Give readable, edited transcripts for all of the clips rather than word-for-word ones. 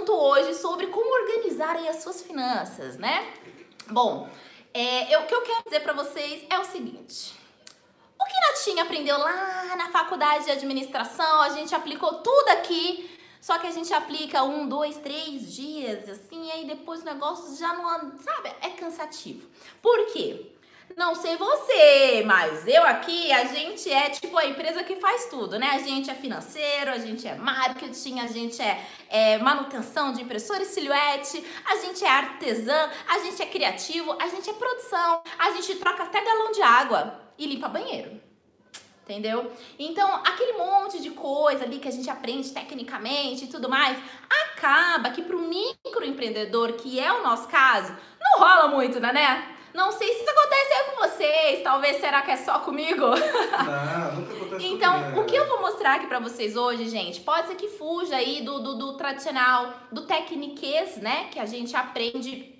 assunto hoje sobre como organizar aí as suas finanças, né? Bom, o que eu quero dizer pra vocês é o seguinte. O que Natinha aprendeu lá na faculdade de administração, a gente aplicou tudo aqui, só que a gente aplica 1, 2, 3 dias, assim, e aí depois o negócio já não, sabe, é cansativo. Por quê? Não sei você, mas eu aqui, a gente é tipo a empresa que faz tudo, né? A gente é financeiro, a gente é marketing, a gente é manutenção de impressora e silhuete, a gente é artesã, a gente é criativo, a gente é produção, a gente troca até galão de água e limpa banheiro. Entendeu? Então, aquele monte de coisa ali que a gente aprende tecnicamente e tudo mais, acaba que pro microempreendedor, que é o nosso caso, não rola muito, né? Não sei se isso acontece aí com vocês, talvez será que é só comigo? Não, nunca acontece então, comigo. O que eu vou mostrar aqui pra vocês hoje, gente, pode ser que fuja aí do tradicional, do tecniquez, né, que a gente aprende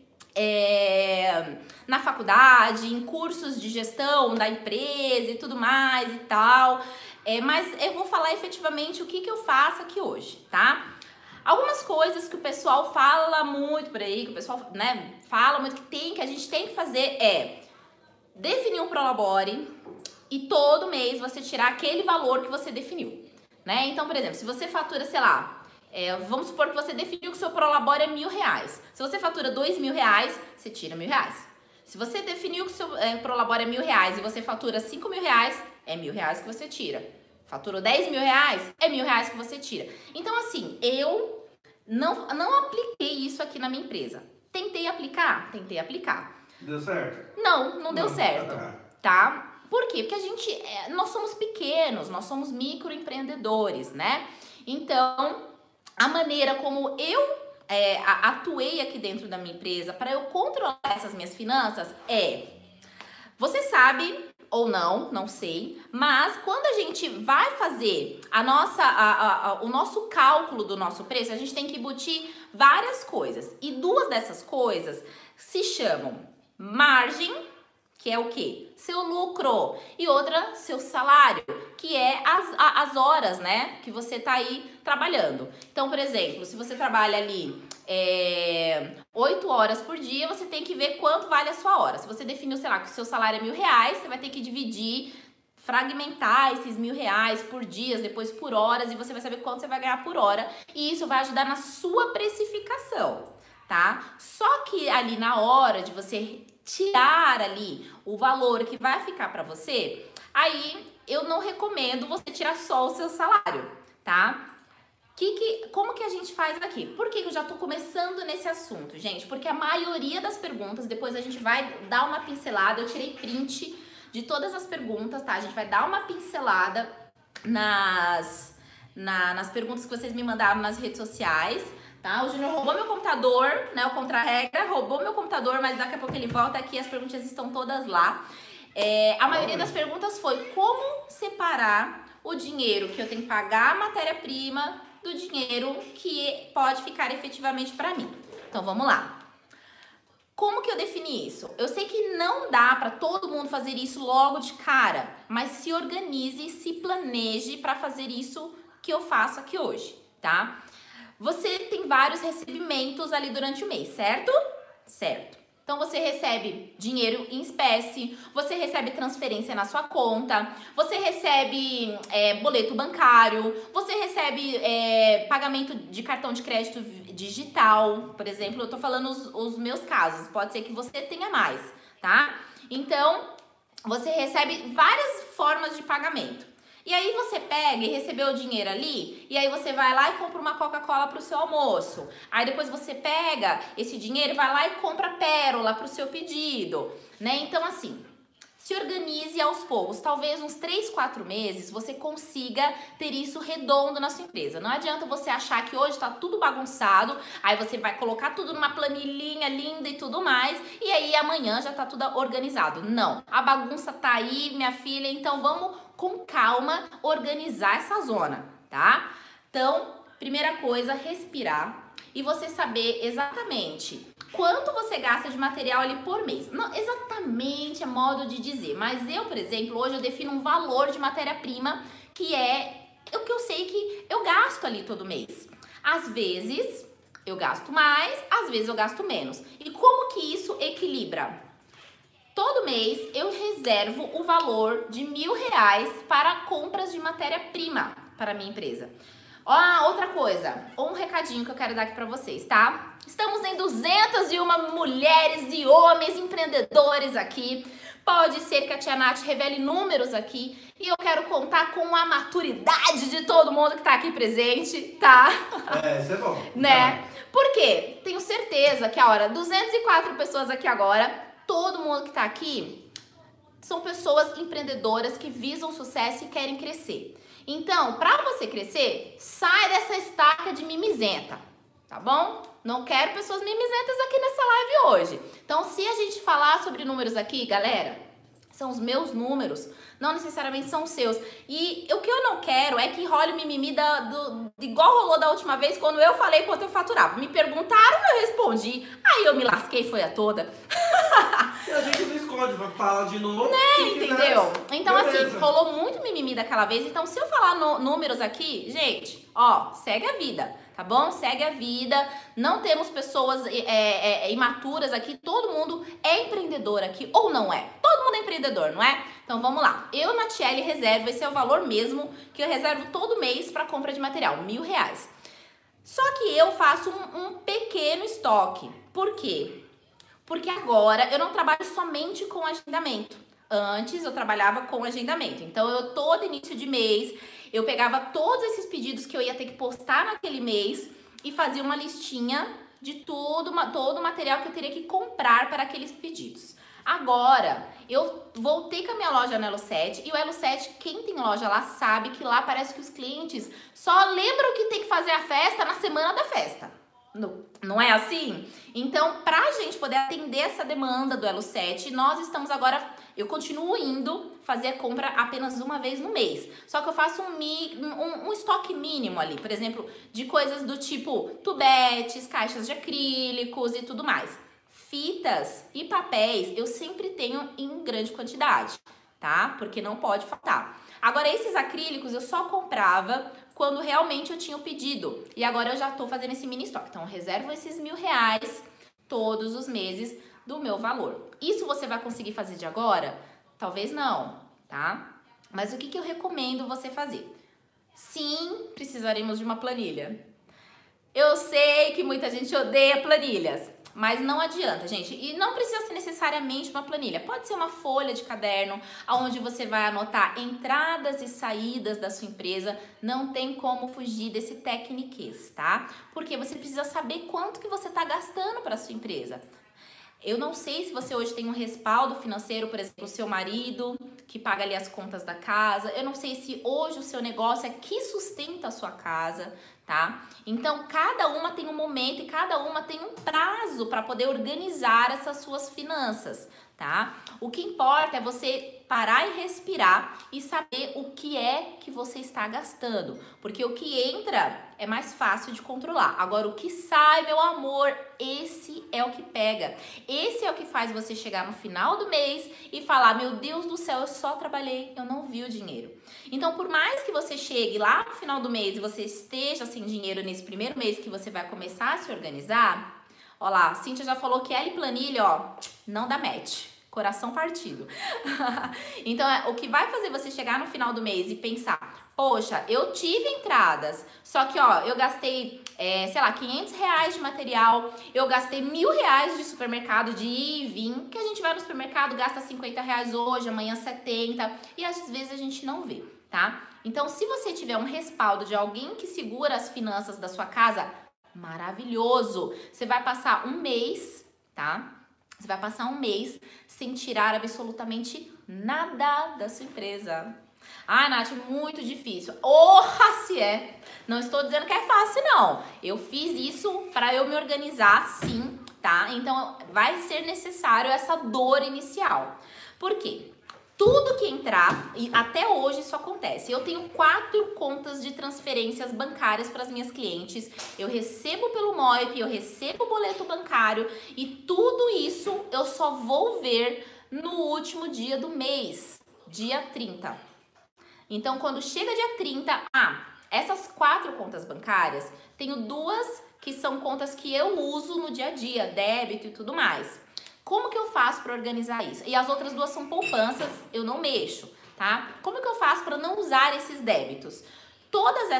na faculdade, em cursos de gestão da empresa e tudo mais e tal, mas eu vou falar efetivamente o que eu faço aqui hoje, tá? Algumas coisas que o pessoal fala muito por aí, que o pessoal, né, fala muito que a gente tem que fazer é definir um Prolabore e todo mês você tirar aquele valor que você definiu, né? Então, por exemplo, se você fatura, sei lá, vamos supor que você definiu que o seu Prolabore é R$1.000. Se você fatura R$2.000, você tira R$1.000. Se você definiu que o seu Prolabore é R$1.000 e você fatura R$5.000, é R$1.000 que você tira. Faturou R$10.000, é R$1.000 que você tira. Então, assim, eu não apliquei isso aqui na minha empresa. Tentei aplicar? Tentei aplicar. Deu certo? Não deu certo, tá? Por quê? Porque nós somos pequenos, nós somos microempreendedores, né? Então, a maneira como eu atuei aqui dentro da minha empresa para eu controlar essas minhas finanças você sabe ou não sei, mas quando a gente vai fazer o nosso cálculo do nosso preço, a gente tem que embutir várias coisas. E duas dessas coisas se chamam margem, que é o quê? Seu lucro. E outra, seu salário, que é as horas, né, que você tá aí trabalhando. Então, por exemplo, se você trabalha ali 8 horas por dia, você tem que ver quanto vale a sua hora. Se você definiu, sei lá, que o seu salário é R$1.000, você vai ter que dividir, fragmentar esses R$1.000 por dias, depois por horas, e você vai saber quanto você vai ganhar por hora. E isso vai ajudar na sua precificação, tá? Só que ali na hora de você tirar ali o valor que vai ficar para você, aí eu não recomendo você tirar só o seu salário, tá? Como que a gente faz aqui? Por que eu já tô começando nesse assunto, gente? Porque a maioria das perguntas, depois a gente vai dar uma pincelada, eu tirei print de todas as perguntas, tá? A gente vai dar uma pincelada nas perguntas que vocês me mandaram nas redes sociais, tá? O Júnior roubou meu computador, né? O Contra-Regra roubou meu computador, mas daqui a pouco ele volta aqui, as perguntas estão todas lá. A maioria das perguntas foi como separar o dinheiro que eu tenho que pagar a matéria-prima do dinheiro que pode ficar efetivamente para mim. Então, vamos lá. Como que eu defini isso? Eu sei que não dá para todo mundo fazer isso logo de cara, mas se organize, se planeje para fazer isso que eu faço aqui hoje, tá? Você tem vários recebimentos ali durante o mês, certo? Certo. Então, você recebe dinheiro em espécie, você recebe transferência na sua conta, você recebe boleto bancário, você recebe pagamento de cartão de crédito digital, por exemplo. Eu tô falando os meus casos, pode ser que você tenha mais, tá? Então, você recebe várias formas de pagamento. E aí você pega e recebeu o dinheiro ali, e aí você vai lá e compra uma Coca-Cola pro seu almoço. Aí depois você pega esse dinheiro e vai lá e compra pérola pro seu pedido, né? Então, assim, se organize aos poucos. Talvez uns 3, 4 meses você consiga ter isso redondo na sua empresa. Não adianta você achar que hoje tá tudo bagunçado, aí você vai colocar tudo numa planilhinha linda e tudo mais, e aí amanhã já tá tudo organizado. Não, a bagunça tá aí, minha filha, então vamos com calma organizar essa zona, tá? Então, primeira coisa, respirar e você saber exatamente quanto você gasta de material ali por mês. Não exatamente é modo de dizer, mas eu, por exemplo, hoje eu defino um valor de matéria-prima que é o que eu sei que eu gasto ali todo mês. Às vezes, eu gasto mais, às vezes eu gasto menos. E como que isso equilibra? Todo mês eu reservo o valor de R$1.000 para compras de matéria-prima para a minha empresa. Ó, outra coisa, um recadinho que eu quero dar aqui para vocês, tá? Estamos em 201 mulheres e homens empreendedores aqui. Pode ser que a Tia Nath revele números aqui e eu quero contar com a maturidade de todo mundo que tá aqui presente, tá? Isso é bom. Né? Por quê? Tenho certeza que, 204 pessoas aqui agora, todo mundo que tá aqui são pessoas empreendedoras que visam sucesso e querem crescer. Então, para você crescer, sai dessa estaca de mimizenta, tá bom? Não quero pessoas mimizentas aqui nessa live hoje. Então, se a gente falar sobre números aqui, galera, são os meus números, não necessariamente são os seus. E o que eu não quero é que role o mimimi igual rolou da última vez, quando eu falei quanto eu faturava. Me perguntaram, eu respondi. Aí eu me lasquei, foi a toda. E a gente não esconde, vai falar de novo. Né, entendeu? Então, beleza. assim, rolou muito mimimi daquela vez. Então, se eu falar números aqui, gente, ó, segue a vida, tá bom? Segue a vida. Não temos pessoas imaturas aqui. Todo mundo é empreendedor aqui, ou não é? Todo mundo é empreendedor, não é? Então, vamos lá. Eu, Natiele, reservo, esse é o valor mesmo que eu reservo todo mês para compra de material, R$1.000. Só que eu faço um pequeno estoque. Por quê? Porque agora eu não trabalho somente com agendamento. Antes eu trabalhava com agendamento. Então, eu todo início de mês, eu pegava todos esses pedidos que eu ia ter que postar naquele mês e fazia uma listinha de todo o material que eu teria que comprar para aqueles pedidos. Agora, eu voltei com a minha loja no Elo7 e o Elo7, quem tem loja lá sabe que lá parece que os clientes só lembram que tem que fazer a festa na semana da festa. Não é assim? Então, pra gente poder atender essa demanda do Elo7, nós estamos agora, eu continuo indo fazer a compra apenas uma vez no mês. Só que eu faço um estoque mínimo ali, por exemplo, de coisas do tipo tubetes, caixas de acrílicos e tudo mais. Fitas e papéis eu sempre tenho em grande quantidade, tá? Porque não pode faltar. Agora, esses acrílicos eu só comprava quando realmente eu tinha o pedido. E agora eu já tô fazendo esse mini estoque. Então, eu reservo esses R$1.000 todos os meses do meu valor. Isso você vai conseguir fazer de agora? Talvez não, tá? Mas o que eu recomendo você fazer? Sim, precisaremos de uma planilha. Eu sei que muita gente odeia planilhas, mas não adianta, gente. E não precisa ser necessariamente uma planilha. Pode ser uma folha de caderno, onde você vai anotar entradas e saídas da sua empresa. Não tem como fugir desse tecniquez, tá? Porque você precisa saber quanto que você está gastando para a sua empresa. Eu não sei se você hoje tem um respaldo financeiro, por exemplo, o seu marido, que paga ali as contas da casa. Eu não sei se hoje o seu negócio é que sustenta a sua casa, tá? Então, cada uma tem um momento e cada uma tem um prazo para poder organizar essas suas finanças, tá? O que importa é você parar e respirar e saber o que é que você está gastando, porque o que entra é mais fácil de controlar. Agora, o que sai, meu amor, esse é o que pega. Esse é o que faz você chegar no final do mês e falar, meu Deus do céu, eu só trabalhei, eu não vi o dinheiro. Então, por mais que você chegue lá no final do mês e você esteja sem dinheiro nesse primeiro mês que você vai começar a se organizar, ó lá, a Cíntia já falou que ela e planilha, ó, não dá match. Coração partido. Então, o que vai fazer você chegar no final do mês e pensar, poxa, eu tive entradas, só que, ó, eu gastei, sei lá, R$500 de material, eu gastei R$1.000 de supermercado, de ir e vir, que a gente vai no supermercado, gasta R$50 hoje, amanhã 70, e às vezes a gente não vê, tá? Então, se você tiver um respaldo de alguém que segura as finanças da sua casa, maravilhoso! Você vai passar um mês, tá? Você vai passar um mês sem tirar absolutamente nada da sua empresa. Ah, Nath, muito difícil. Orra, se é. Não estou dizendo que é fácil, não. Eu fiz isso para eu me organizar, sim, tá? Então, vai ser necessário essa dor inicial. Por quê? Tudo que entrar, e até hoje isso acontece, eu tenho 4 contas de transferências bancárias para as minhas clientes, eu recebo pelo Moip, eu recebo o boleto bancário e tudo isso eu só vou ver no último dia do mês, dia 30. Então, quando chega dia 30, essas 4 contas bancárias, tenho 2 que são contas que eu uso no dia a dia, débito e tudo mais. Como que eu faço para organizar isso? E as outras duas são poupanças, eu não mexo, tá? Como que eu faço para não usar esses débitos? Todas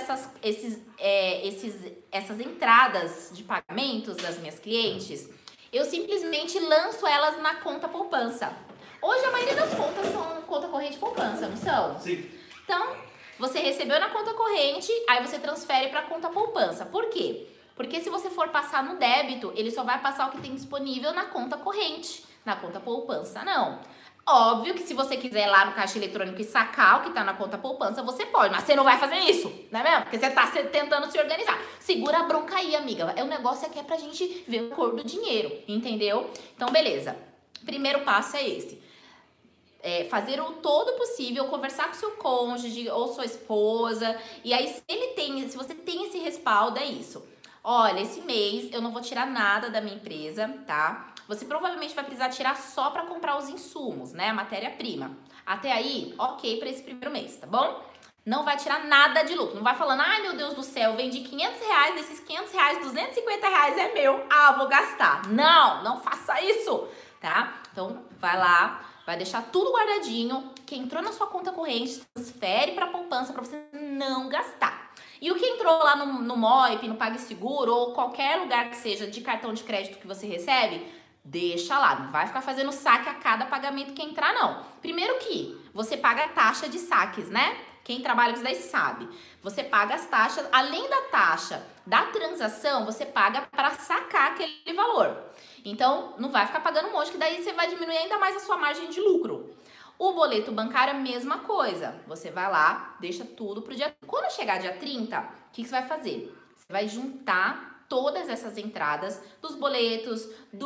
essas entradas de pagamentos das minhas clientes, eu simplesmente lanço elas na conta poupança. Hoje a maioria das contas são conta corrente poupança, não são? Sim. Então, você recebeu na conta corrente, aí você transfere para a conta poupança. Por quê? Porque se você for passar no débito, ele só vai passar o que tem disponível na conta corrente, na conta poupança não. Óbvio que se você quiser ir lá no caixa eletrônico e sacar o que tá na conta poupança, você pode, mas você não vai fazer isso, não é mesmo? Porque você tá tentando se organizar. Segura a bronca aí, amiga. O negócio aqui é pra gente ver a cor do dinheiro, entendeu? Então, beleza. Primeiro passo é esse. Fazer o todo possível, conversar com seu cônjuge ou sua esposa. E aí, se você tem esse respaldo, é isso. Olha, esse mês eu não vou tirar nada da minha empresa, tá? Você provavelmente vai precisar tirar só para comprar os insumos, né? A matéria-prima. Até aí, ok para esse primeiro mês, tá bom? Não vai tirar nada de lucro. Não vai falando, ai meu Deus do céu, vendi 500 reais, desses 500 reais, 250 reais é meu. Ah, vou gastar. Não, não faça isso, tá? Então, vai lá, vai deixar tudo guardadinho. Quem entrou na sua conta corrente, transfere para a poupança para você não gastar. E o que entrou lá no Moip, no PagSeguro ou qualquer lugar que seja de cartão de crédito que você recebe, deixa lá, não vai ficar fazendo saque a cada pagamento que entrar, não. Primeiro que você paga a taxa de saques, né? Quem trabalha com isso daí sabe. Você paga as taxas, além da taxa da transação, você paga para sacar aquele valor. Então, não vai ficar pagando um monte, que daí você vai diminuir ainda mais a sua margem de lucro. O boleto bancário é a mesma coisa. Você vai lá, deixa tudo pro dia... Quando chegar dia 30, o que você vai fazer? Você vai juntar todas essas entradas dos boletos,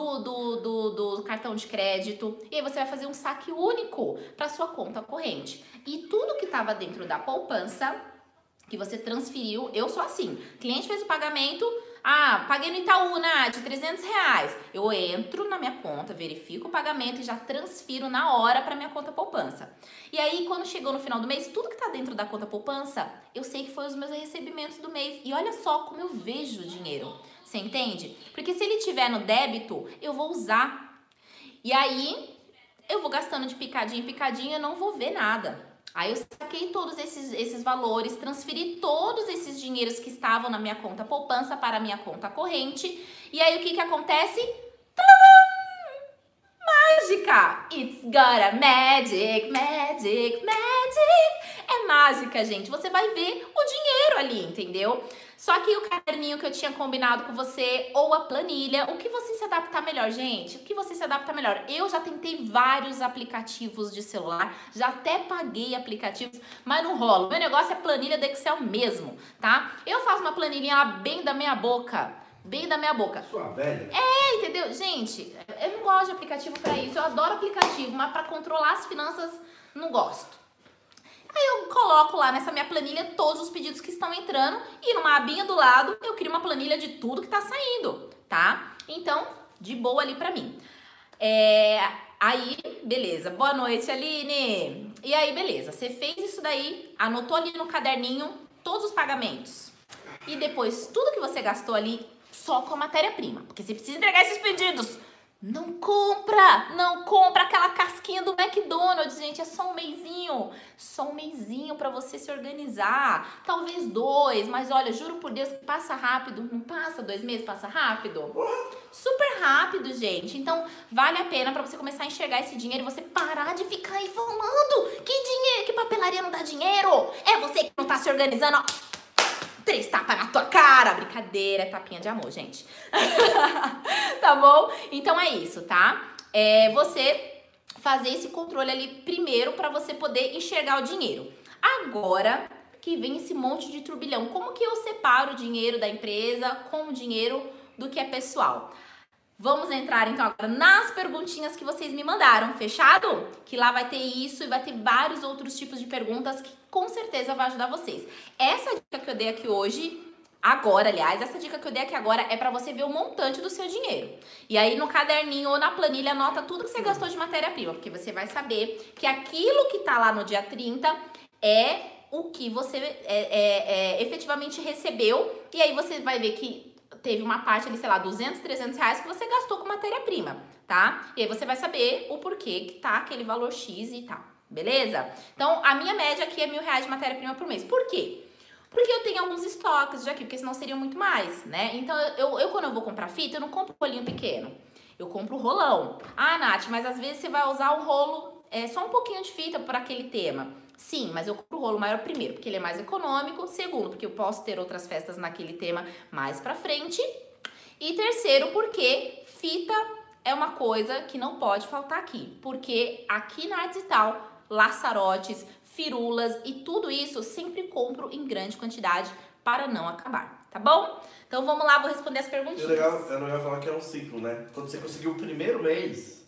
do cartão de crédito, e aí você vai fazer um saque único para sua conta corrente. E tudo que estava dentro da poupança, que você transferiu, eu sou assim, cliente fez o pagamento, paguei no Itaú, Nath, 300 reais. Eu entro na minha conta, verifico o pagamento e já transfiro na hora para minha conta poupança. E aí, quando chegou no final do mês, tudo que tá dentro da conta poupança, eu sei que foi os meus recebimentos do mês. E olha só como eu vejo o dinheiro. Você entende? Porque se ele tiver no débito, eu vou usar. E aí, eu vou gastando de picadinho em picadinho e eu não vou ver nada. Aí eu saquei todos esses valores, transferi todos esses dinheiros que estavam na minha conta poupança para a minha conta corrente. E aí o que acontece? Mágica! It's got a magic, magic, magic. É mágica, gente. Você vai ver o dinheiro ali, entendeu? Só que o caderninho que eu tinha combinado com você, ou a planilha, o que você se adaptar melhor, gente? O que você se adapta melhor? Eu já tentei vários aplicativos de celular, já até paguei aplicativos, mas não rola. O meu negócio é planilha do Excel mesmo, tá? Eu faço uma planilhinha lá bem da minha boca. Bem da minha boca. Sua velha. Entendeu? Gente, eu não gosto de aplicativo pra isso. Eu adoro aplicativo, mas pra controlar as finanças, não gosto. Aí eu coloco lá nessa minha planilha todos os pedidos que estão entrando e numa abinha do lado eu crio uma planilha de tudo que tá saindo, tá? Então, de boa ali pra mim. Aí, beleza. Boa noite, Aline. E aí, beleza. Você fez isso daí, anotou ali no caderninho todos os pagamentos. E depois, tudo que você gastou ali só com a matéria-prima. Porque você precisa entregar esses pedidos. Não compra aquela casquinha do McDonald's, gente, é só um mêsinho pra você se organizar, talvez 2, mas olha, juro por Deus que passa rápido, não passa 2 meses, passa rápido, super rápido, gente, então vale a pena pra você começar a enxergar esse dinheiro e você parar de ficar aí falando, que dinheiro, que papelaria não dá dinheiro, é você que não tá se organizando, ó. 3 tapas na tua cara. Brincadeira, é tapinha de amor, gente. Tá bom? Então é isso, tá? Você fazer esse controle ali primeiro pra você poder enxergar o dinheiro. Agora que vem esse monte de turbilhão, como que eu separo o dinheiro da empresa com o dinheiro do que é pessoal? Vamos entrar então agora nas perguntinhas que vocês me mandaram, fechado? Que lá vai ter isso e vai ter vários outros tipos de perguntas que com certeza vai ajudar vocês. Essa dica que eu dei aqui hoje, essa dica que eu dei aqui agora é pra você ver o montante do seu dinheiro. E aí no caderninho ou na planilha anota tudo que você gastou de matéria-prima, porque você vai saber que aquilo que tá lá no dia 30 é o que você efetivamente recebeu. E aí você vai ver que teve uma parte ali, sei lá, 200, 300 reais que você gastou com matéria-prima, tá? E aí você vai saber o porquê que tá aquele valor X e tal, beleza? Então, a minha média aqui é R$1.000 de matéria-prima por mês. Por quê? Porque eu tenho alguns estoques de aqui, porque senão seriam muito mais, né? Então, eu quando eu vou comprar fita, eu não compro rolinho pequeno. Eu compro rolão. Ah, Nath, mas às vezes você vai usar um rolo, só um pouquinho de fita por aquele tema. Sim, mas eu compro o rolo maior primeiro, porque ele é mais econômico. Segundo, porque eu posso ter outras festas naquele tema mais pra frente. E terceiro, porque fita é uma coisa que não pode faltar aqui. Porque aqui na Arte e Tal, laçarotes, firulas e tudo isso eu sempre compro em grande quantidade para não acabar, tá bom? Então vamos lá, vou responder as perguntinhas. É legal falar que é um ciclo, né? Quando você conseguiu o primeiro mês,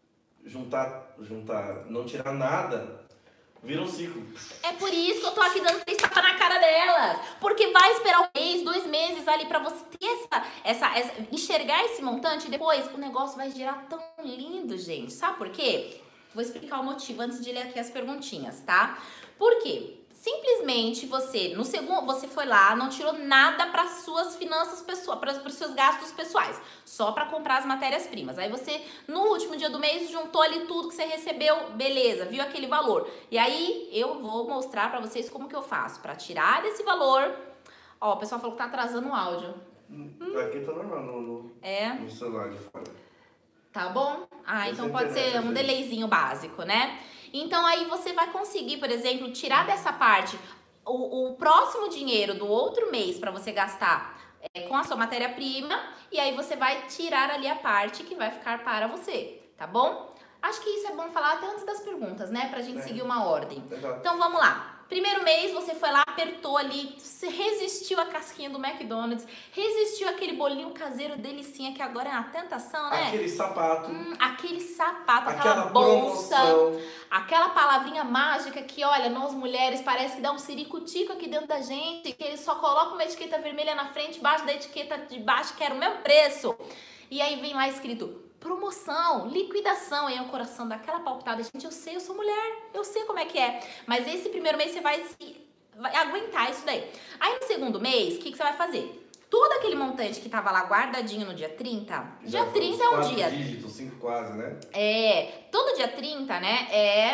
juntar, não tirar nada, vira um ciclo. É por isso que eu tô aqui dando 3 tapas na cara dela. Porque vai esperar 1 mês, 2 meses ali pra você ter enxergar esse montante e depois o negócio vai girar tão lindo, gente. Sabe por quê? Vou explicar o motivo antes de ler aqui as perguntinhas, tá? Por quê? Simplesmente você foi lá, não tirou nada para suas finanças pessoais, para os seus gastos pessoais, só para comprar as matérias-primas. Aí você, no último dia do mês, juntou ali tudo que você recebeu, beleza, viu aquele valor. E aí eu vou mostrar para vocês como que eu faço para tirar desse valor. Ó, o pessoal falou que tá atrasando o áudio. Aqui tá normal no celular de fora. Tá bom? Ah, então pode ser um delayzinho básico, né? Então aí você vai conseguir, por exemplo, tirar dessa parte o próximo dinheiro do outro mês para você gastar com a sua matéria-prima e aí você vai tirar ali a parte que vai ficar para você, tá bom? Acho que isso é bom falar até antes das perguntas, né? Pra gente seguir uma ordem. Exato. Então vamos lá. Primeiro mês você foi lá, apertou ali, você resistiu à casquinha do McDonald's, resistiu àquele bolinho caseiro delicinha que agora é uma tentação, né? Aquele sapato. Aquele sapato, aquela aquela bolsa, promoção. aquela palavrinha mágica que, olha, nós mulheres parece que dá um ciricutico aqui dentro da gente, que eles só colocam uma etiqueta vermelha na frente, embaixo da etiqueta de baixo, que era o mesmo preço. E aí vem lá escrito promoção, liquidação, aí é o coração daquela palpitada. Gente, eu sei, eu sou mulher, eu sei como é que é. Mas esse primeiro mês você vai aguentar isso daí. Aí no segundo mês, o que você vai fazer? Todo aquele montante que tava lá guardadinho no dia 30, dia 30 é um dia. 4 dígitos, 5 quase, né? Todo dia 30, né,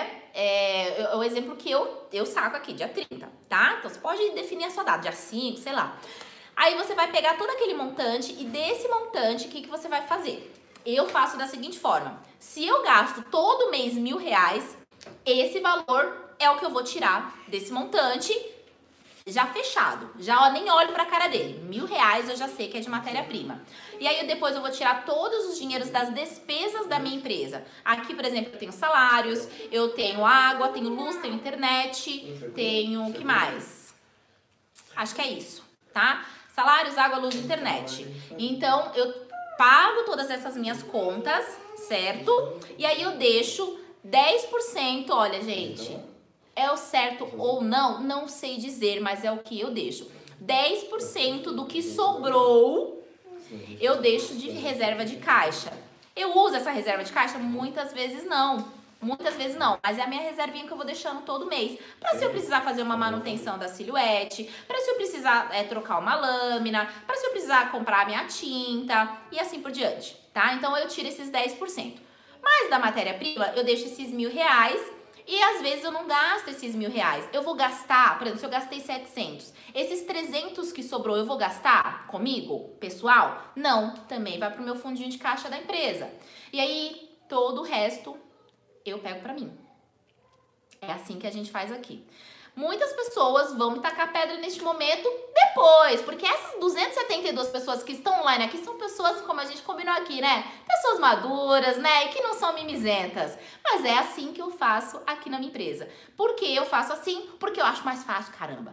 é o exemplo que eu saco aqui, dia 30, tá? Então você pode definir a sua data, dia 5, sei lá. Aí você vai pegar todo aquele montante e desse montante, o que você vai fazer? Eu faço da seguinte forma, se eu gasto todo mês R$1.000, esse valor é o que eu vou tirar desse montante já fechado, já nem olho pra cara dele, R$1.000 eu já sei que é de matéria-prima. E aí depois eu vou tirar todos os dinheiros das despesas da minha empresa. Aqui, por exemplo, eu tenho salários, eu tenho água, tenho luz, tenho internet, tenho, o que mais? Acho que é isso, tá? Salários, água, luz, internet. Então, eu pago todas essas minhas contas, certo? E aí eu deixo 10%, olha, gente, é o certo ou não? Não sei dizer, mas é o que eu deixo. 10% do que sobrou, eu deixo de reserva de caixa. Eu uso essa reserva de caixa? Muitas vezes não. Muitas vezes não, mas é a minha reservinha que eu vou deixando todo mês. Pra se eu precisar fazer uma manutenção da silhuete, pra se eu precisar trocar uma lâmina, pra se eu precisar comprar a minha tinta e assim por diante, tá? Então eu tiro esses 10%. Mas da matéria-prima eu deixo esses R$1.000 e às vezes eu não gasto esses R$1.000. Eu vou gastar, por exemplo, se eu gastei 700, esses 300 que sobrou eu vou gastar comigo, pessoal? Não, também vai pro meu fundinho de caixa da empresa. E aí todo o resto eu pego pra mim. É assim que a gente faz aqui. Muitas pessoas vão me tacar pedra neste momento depois, porque essas 272 pessoas que estão online aqui são pessoas, como a gente combinou aqui, né? Pessoas maduras, né? E que não são mimizentas. Mas é assim que eu faço aqui na minha empresa. Por que eu faço assim? Porque eu acho mais fácil, caramba.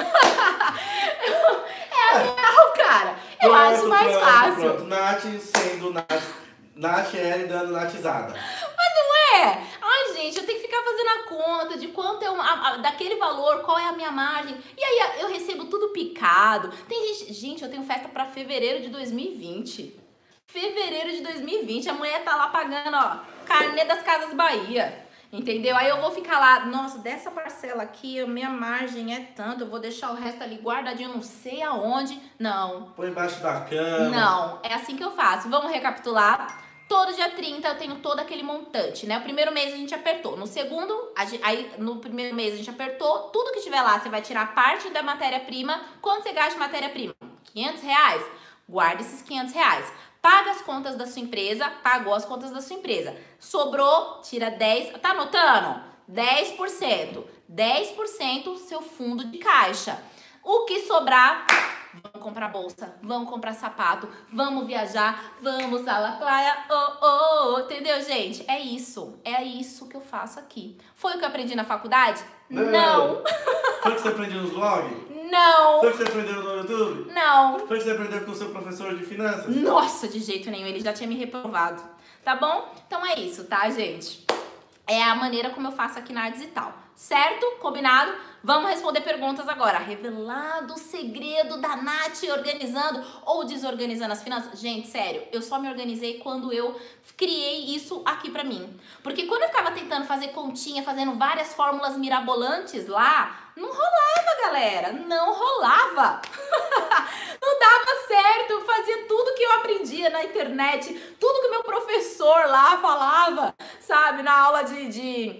É a real, cara. Eu acho mais fácil. Pronto, Nath sendo Nath L dando natizada. Ai, gente, eu tenho que ficar fazendo a conta de quanto é daquele valor, qual é a minha margem. E aí eu recebo tudo picado. Tem gente, eu tenho festa pra fevereiro de 2020. Fevereiro de 2020, a mulher tá lá pagando, ó, carnê das Casas Bahia. Entendeu? Aí eu vou ficar lá, nossa, dessa parcela aqui, a minha margem é tanto, eu vou deixar o resto ali guardadinho, não sei aonde. Não. Põe embaixo da cama. Não, é assim que eu faço. Vamos recapitular. Todo dia 30 eu tenho todo aquele montante, né? O primeiro mês a gente apertou. No segundo, aí no primeiro mês a gente apertou. Tudo que tiver lá, você vai tirar parte da matéria-prima. Quanto você gasta de matéria-prima? R$500? Guarda esses R$500. Paga as contas da sua empresa. Pagou as contas da sua empresa. Sobrou, tira 10. Tá anotando? 10%. 10% seu fundo de caixa. O que sobrar... Vamos comprar bolsa, vamos comprar sapato, vamos viajar, vamos à la praia, entendeu, gente? É isso que eu faço aqui. Foi o que eu aprendi na faculdade? Não. Foi o que você aprendeu nos blogs? Não. Foi o que você aprendeu no YouTube? Não. Foi o que você aprendeu com o seu professor de finanças? Nossa, de jeito nenhum, ele já tinha me reprovado, tá bom? Então é isso, tá, gente? É a maneira como eu faço aqui na Artes e Tal, certo? Combinado? Vamos responder perguntas agora. Revelado o segredo da Nath organizando ou desorganizando as finanças? Gente, sério, eu só me organizei quando eu criei isso aqui pra mim. Porque quando eu ficava tentando fazer continha, fazendo várias fórmulas mirabolantes lá, não rolava, galera. Não rolava. Não dava certo. Eu fazia tudo que eu aprendia na internet, tudo que meu professor lá falava, sabe? Na aula de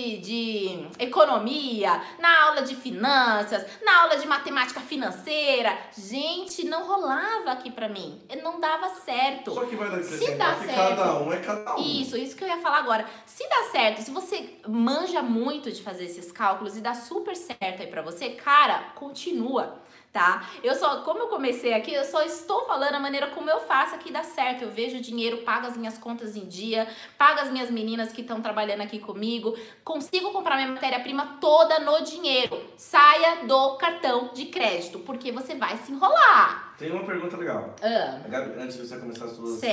economia, na aula de finanças, na aula de matemática financeira. Gente, não rolava aqui pra mim. Não dava certo. Só que vai dar se dá que certo, cada um é cada um. Isso que eu ia falar agora. Se dá certo, se você manja muito de fazer esses cálculos e dá super certo aí pra você, cara, continua. Tá? Como eu comecei aqui, eu só estou falando a maneira como eu faço aqui dá certo. Eu vejo o dinheiro, pago as minhas contas em dia, pago as minhas meninas que estão trabalhando aqui comigo, consigo comprar minha matéria-prima toda no dinheiro. Saia do cartão de crédito, porque você vai se enrolar. Tem uma pergunta legal. Gabi, antes de você começar as suas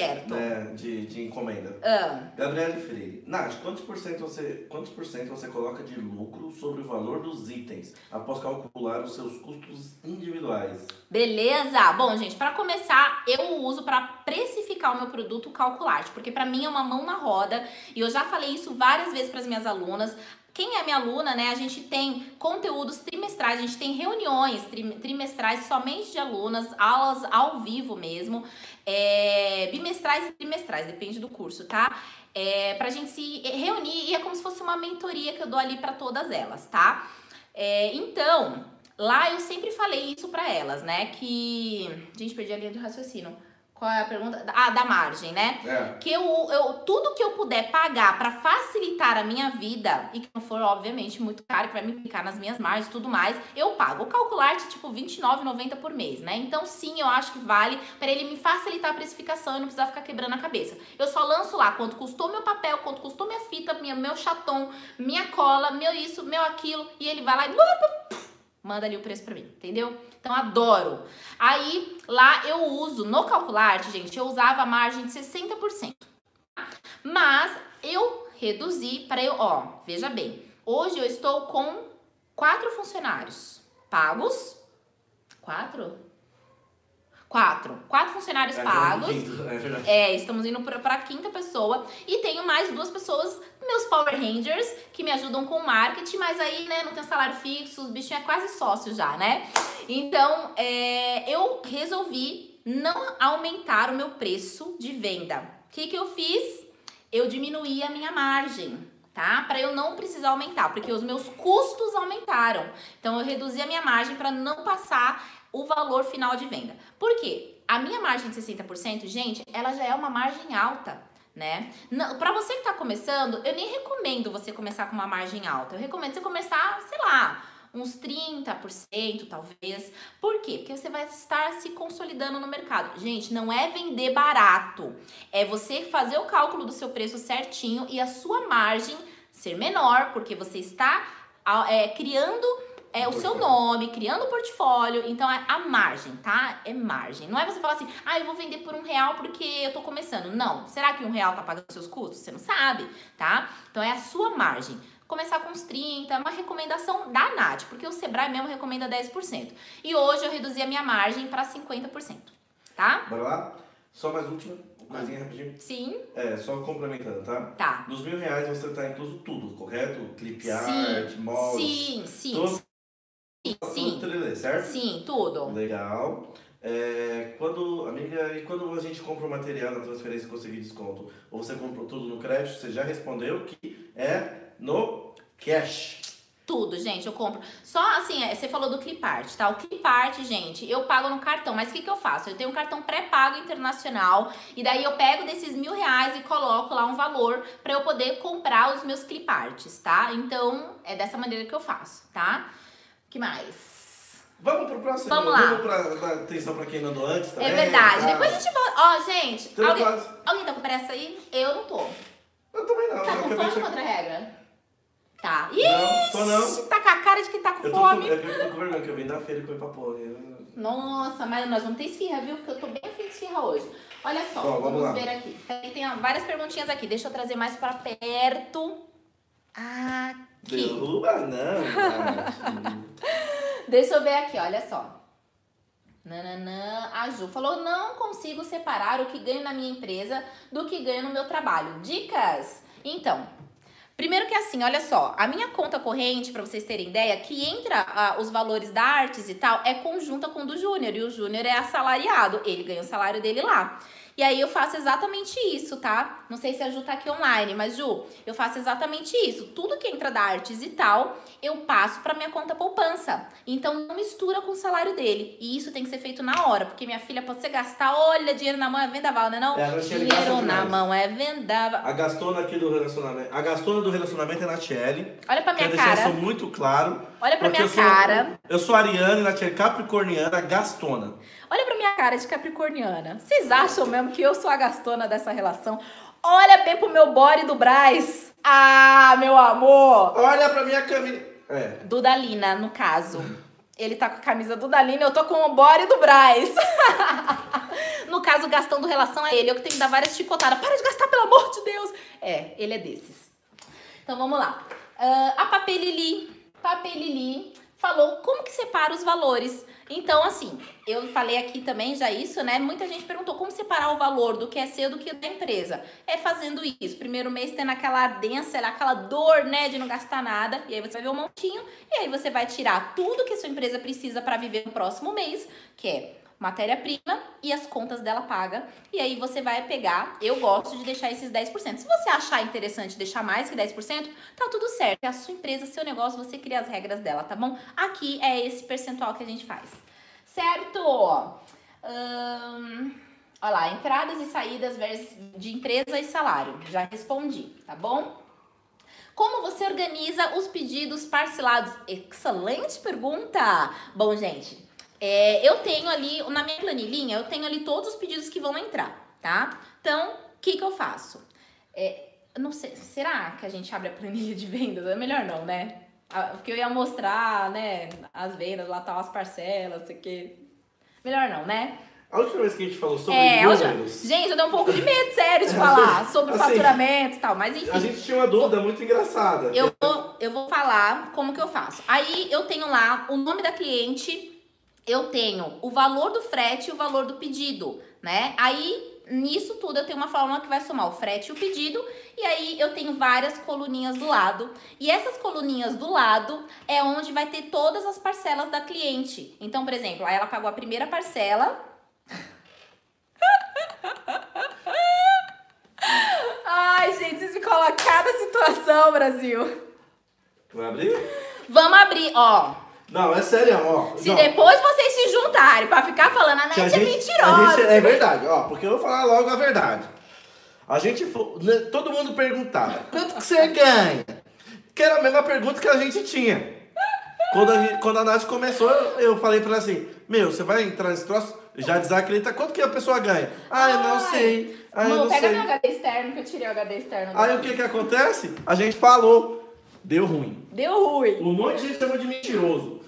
de encomenda. Gabriele Freire. Nath, quantos por cento você coloca de lucro sobre o valor dos itens após calcular os seus custos individuais? Beleza? Bom, gente, para começar, eu uso para precificar o meu produto o Calculate, porque para mim é uma mão na roda e eu já falei isso várias vezes para as minhas alunas. Quem é minha aluna, né, a gente tem conteúdos trimestrais, a gente tem reuniões trimestrais somente de alunas, aulas ao vivo mesmo, bimestrais e trimestrais, depende do curso, tá? Pra gente se reunir e é como se fosse uma mentoria que eu dou ali para todas elas, tá? Então, lá eu sempre falei isso pra elas, né, que... Gente, perdi a linha de raciocínio. Qual é a pergunta? Da margem, né? Que tudo que eu puder pagar pra facilitar a minha vida, e que não for, obviamente, muito caro, que vai me ficar nas minhas margens e tudo mais, eu pago. O Calculate é tipo R$29,90 por mês, né? Então, sim, eu acho que vale para ele me facilitar a precificação e não precisar ficar quebrando a cabeça. Eu só lanço lá quanto custou meu papel, quanto custou minha fita, meu chaton, minha cola, meu isso, meu aquilo, e ele vai lá e... manda ali o preço pra mim, entendeu? Então, adoro. Aí, lá eu uso, no Calculate, gente, eu usava a margem de 60%. Mas, eu reduzi para veja bem. Hoje eu estou com 4 funcionários pagos. 4 funcionários pagos. Estamos indo para a 5ª pessoa. E tenho mais 2 pessoas, meus Power Rangers, que me ajudam com o marketing. Mas aí, né, não tem salário fixo, os bichinhos é quase sócio já, né? Então, eu resolvi não aumentar o meu preço de venda. O que eu fiz? Eu diminuí a minha margem, tá? Para eu não precisar aumentar, porque os meus custos aumentaram. Então, eu reduzi a minha margem para não passar o valor final de venda. Por quê? A minha margem de 60%, gente, ela já é uma margem alta, né? Para você que tá começando, eu nem recomendo você começar com uma margem alta. Eu recomendo você começar, sei lá, uns 30%, talvez. Por quê? Porque você vai estar se consolidando no mercado. Gente, não é vender barato. É você fazer o cálculo do seu preço certinho e a sua margem ser menor, porque você está criando o seu nome, criando o portfólio. Então, é a margem, tá? É margem. Não é você falar assim, eu vou vender por R$1 porque eu tô começando. Não. Será que R$1 tá pagando seus custos? Você não sabe, tá? Então, é a sua margem. Começar com uns 30, uma recomendação da Nath, porque o Sebrae mesmo recomenda 10%. E hoje eu reduzi a minha margem para 50%, tá? Bora lá? Só mais coisinha rapidinho. Sim. Só complementando, tá? Tá. Nos R$1.000 você tá incluso tudo, correto? Clip art, mods. Sim. Tudo, certo? Sim, tudo. Legal. E quando a gente compra o material na transferência e conseguir desconto, ou você comprou tudo no crédito, você já respondeu que é no cash. Tudo, gente, eu compro. Só assim, você falou do Clipart, tá? O Clipart, gente, eu pago no cartão, mas o que eu faço? Eu tenho um cartão pré-pago internacional e daí eu pego desses R$1.000 e coloco lá um valor pra eu poder comprar os meus Cliparts, tá? Então, é dessa maneira que eu faço, tá? O que mais? Vamos pro próximo. Vamos lá. Vamos dar atenção pra quem andou antes também. É verdade. Tá? Depois a gente volta. Ó, gente, alguém tá com pressa aí? Eu não tô. Eu também não. Tá com fome contra a regra? Tá. Não, tô não. Tá com a cara de que tá com fome. Eu tô com vergonha, que eu vim da feira e comi papo. Nossa, mas nós vamos ter esfirra, viu? Porque eu tô bem afim de esfirra hoje. Olha só, vamos ver aqui. Tem várias perguntinhas aqui. Deixa eu trazer mais pra perto. Aqui. Derruba não. Deixa eu ver aqui, olha só. A Ju falou, não consigo separar o que ganho na minha empresa do que ganho no meu trabalho. Dicas? Então, primeiro que assim, olha só, a minha conta corrente, pra vocês terem ideia, que entra os valores da Artes e tal, é conjunta com o do Júnior, e o Júnior é assalariado, ele ganha o salário dele lá. E aí eu faço exatamente isso, tá? Não sei se a Ju tá aqui online, mas Ju, eu faço exatamente isso. Tudo que entra da Artes e tal, eu passo pra minha conta poupança. Então não mistura com o salário dele. E isso tem que ser feito na hora, porque minha filha pode ser gastar, olha, dinheiro na mão é vendaval, né não? Dinheiro na mão é vendaval. A gastona aqui do relacionamento, a gastona do relacionamento é na Tchelle. Olha pra minha cara. Quero deixar isso muito claro. Olha pra minha cara. Eu sou ariana e na Tchelle capricorniana, gastona. Olha pra minha cara de capricorniana. Vocês acham mesmo que eu sou a gastona dessa relação? Olha bem pro meu body do Braz. Ah, meu amor. Olha pra minha camisa. Dudalina, no caso. Ele tá com a camisa Dudalina, eu tô com o body do Braz. No caso, o gastão do relação é ele. Eu que tenho que dar várias chicotadas. Para de gastar, pelo amor de Deus. Ele é desses. Então, vamos lá. A Papelili falou como que separa os valores. Então, assim, eu falei aqui também já isso, né? Muita gente perguntou como separar o valor do que é seu do que é da empresa. É fazendo isso. Primeiro mês tendo aquela ardência, aquela dor, né, de não gastar nada. E aí você vai ver um montinho. E aí você vai tirar tudo que a sua empresa precisa para viver no próximo mês, que é matéria-prima e as contas dela paga. E aí você vai pegar, eu gosto de deixar esses 10%. Se você achar interessante deixar mais que 10%, tá tudo certo. É a sua empresa, seu negócio, você cria as regras dela, tá bom? Aqui é esse percentual que a gente faz. Certo? Olha lá, entradas e saídas de empresa e salário. Já respondi, tá bom? Como você organiza os pedidos parcelados? Excelente pergunta! Bom, gente... eu tenho ali, na minha planilhinha, eu tenho ali todos os pedidos que vão entrar, tá? Então, o que eu faço? Não sei, será que a gente abre a planilha de vendas? É melhor não, né? Porque eu ia mostrar, né, as vendas, lá tal, as parcelas, sei o quê. Melhor não, né? A última vez que a gente falou sobre números... Gente, eu dei um pouco de medo, sério, de falar sobre o faturamento e tal, mas enfim. A gente tinha uma dúvida muito engraçada. Eu vou falar como que eu faço. Aí, eu tenho lá o nome da cliente... Eu tenho o valor do frete e o valor do pedido, né? Aí, nisso tudo, eu tenho uma fórmula que vai somar o frete e o pedido. E aí, eu tenho várias coluninhas do lado. E essas coluninhas do lado é onde vai ter todas as parcelas da cliente. Então, por exemplo, aí ela pagou a primeira parcela. Ai, gente, vocês me colocam cada situação, Brasil. Vai abrir? Vamos abrir, ó. Não, é sério, ó. Se depois vocês se juntarem pra ficar falando, a Net é mentirosa. É verdade, ó, porque eu vou falar logo a verdade. Todo mundo perguntava, quanto que você ganha? Que era a mesma pergunta que a gente tinha. Quando a Nath começou, eu falei pra ela assim, você vai entrar nesse troço? Já desacredita, quanto que a pessoa ganha? Eu não sei. Pega meu HD externo, que eu tirei o HD externo. Aí o que acontece? A gente falou. Deu ruim. Um monte de gente chama de mentiroso.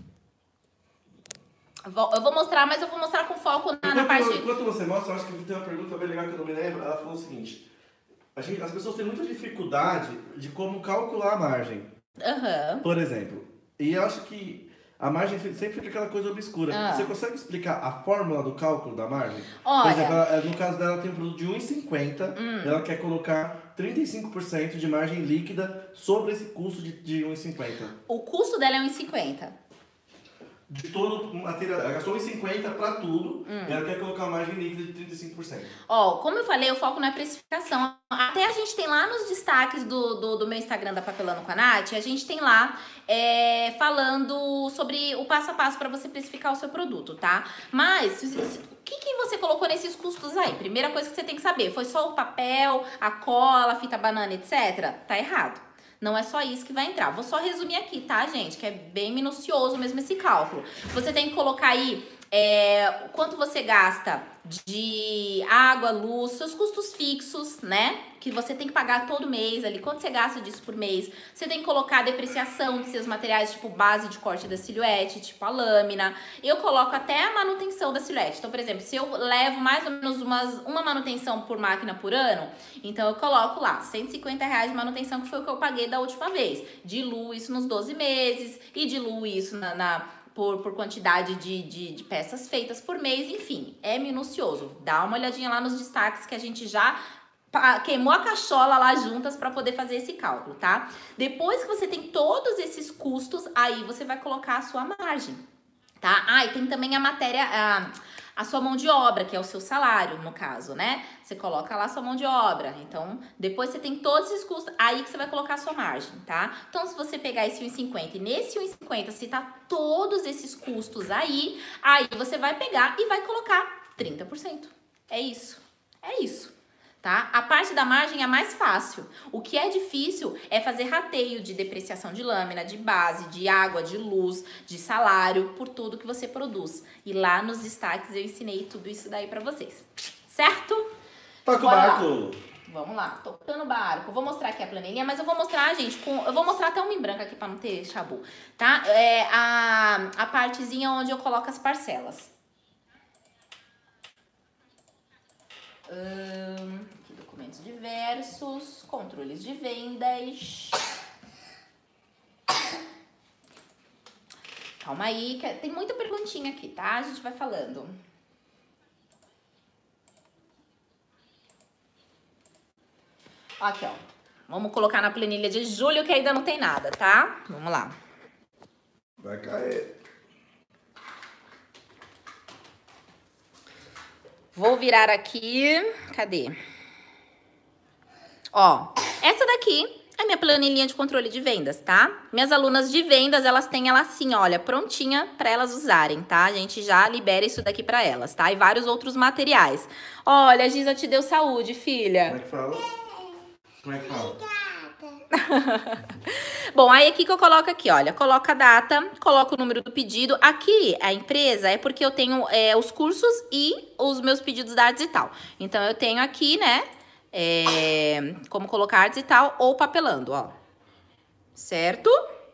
Eu vou mostrar, mas eu vou mostrar com foco na parte... Enquanto você mostra, eu acho que tem uma pergunta bem legal que eu não me lembro. Ela falou o seguinte. As pessoas têm muita dificuldade de como calcular a margem. Uhum. Por exemplo. E eu acho que a margem sempre fica aquela coisa obscura. Você consegue explicar a fórmula do cálculo da margem? Olha, por exemplo, no caso dela tem um produto de R$1,50, ela quer colocar 35% de margem líquida sobre esse custo de R$1,50. O custo dela é R$1,50. De todo o material, ela gastou R$1,50 para tudo, e ela quer colocar uma margem líquida de 35%. Ó, como eu falei, o foco não é precificação. Até a gente tem lá nos destaques do meu Instagram da Papelando com a Nath, a gente tem lá falando sobre o passo a passo para você precificar o seu produto, tá? Mas o que você colocou nesses custos aí? Primeira coisa que você tem que saber, foi só o papel, a cola, a fita banana, etc? Tá errado. Não é só isso que vai entrar. Vou só resumir aqui, tá, gente? Que é bem minucioso mesmo esse cálculo. Você tem que colocar aí quanto você gasta de água, luz, seus custos fixos, né? Que você tem que pagar todo mês ali. Quanto você gasta disso por mês? Você tem que colocar a depreciação de seus materiais, tipo base de corte da silhuete, tipo a lâmina. Eu coloco até a manutenção da silhuete. Então, por exemplo, se eu levo mais ou menos uma manutenção por máquina por ano, então eu coloco lá R$150 de manutenção, que foi o que eu paguei da última vez. Diluo isso nos 12 meses e diluo isso por quantidade de peças feitas por mês, enfim, é minucioso. Dá uma olhadinha lá nos destaques que a gente já queimou a cachola lá juntas para poder fazer esse cálculo, tá? Depois que você tem todos esses custos, aí você vai colocar a sua margem, tá? E tem também a matéria, a sua mão de obra, que é o seu salário, no caso, né? Você coloca lá a sua mão de obra. Então, depois você tem todos esses custos, aí que você vai colocar a sua margem, tá? Então, se você pegar esse 1,50 e nesse 1,50 citar todos esses custos aí você vai pegar e vai colocar 30%. É isso. É isso. Tá? A parte da margem é a mais fácil. O que é difícil é fazer rateio de depreciação de lâmina, de base, de água, de luz, de salário, por tudo que você produz. E lá nos destaques eu ensinei tudo isso daí pra vocês. Certo? Toca o barco! Vamos lá, tocando o barco. Vou mostrar aqui a planilha, mas eu vou mostrar, gente, eu vou mostrar até uma em branco aqui pra não ter chabu, tá? A partezinha onde eu coloco as parcelas. Aqui, documentos diversos, controles de vendas. Calma aí, que tem muita perguntinha aqui, tá? A gente vai falando. Aqui, ó. Vamos colocar na planilha de julho, que ainda não tem nada, tá? Vamos lá. Vai cair. Vou virar aqui. Cadê? Ó, essa daqui é minha planilhinha de controle de vendas, tá? Minhas alunas de vendas, elas têm ela assim, olha, prontinha pra elas usarem, tá? A gente já libera isso daqui pra elas, tá? E vários outros materiais. Olha, a Giza te deu saúde, filha. Como é que fala? Como é que fala? Bom, aí aqui que eu coloco aqui, olha, coloco a data, coloco o número do pedido. Aqui, a empresa é porque eu tenho os cursos e os meus pedidos da artes e tal. Então, eu tenho aqui, né, como colocar artes e tal, ou papelando, ó. Certo?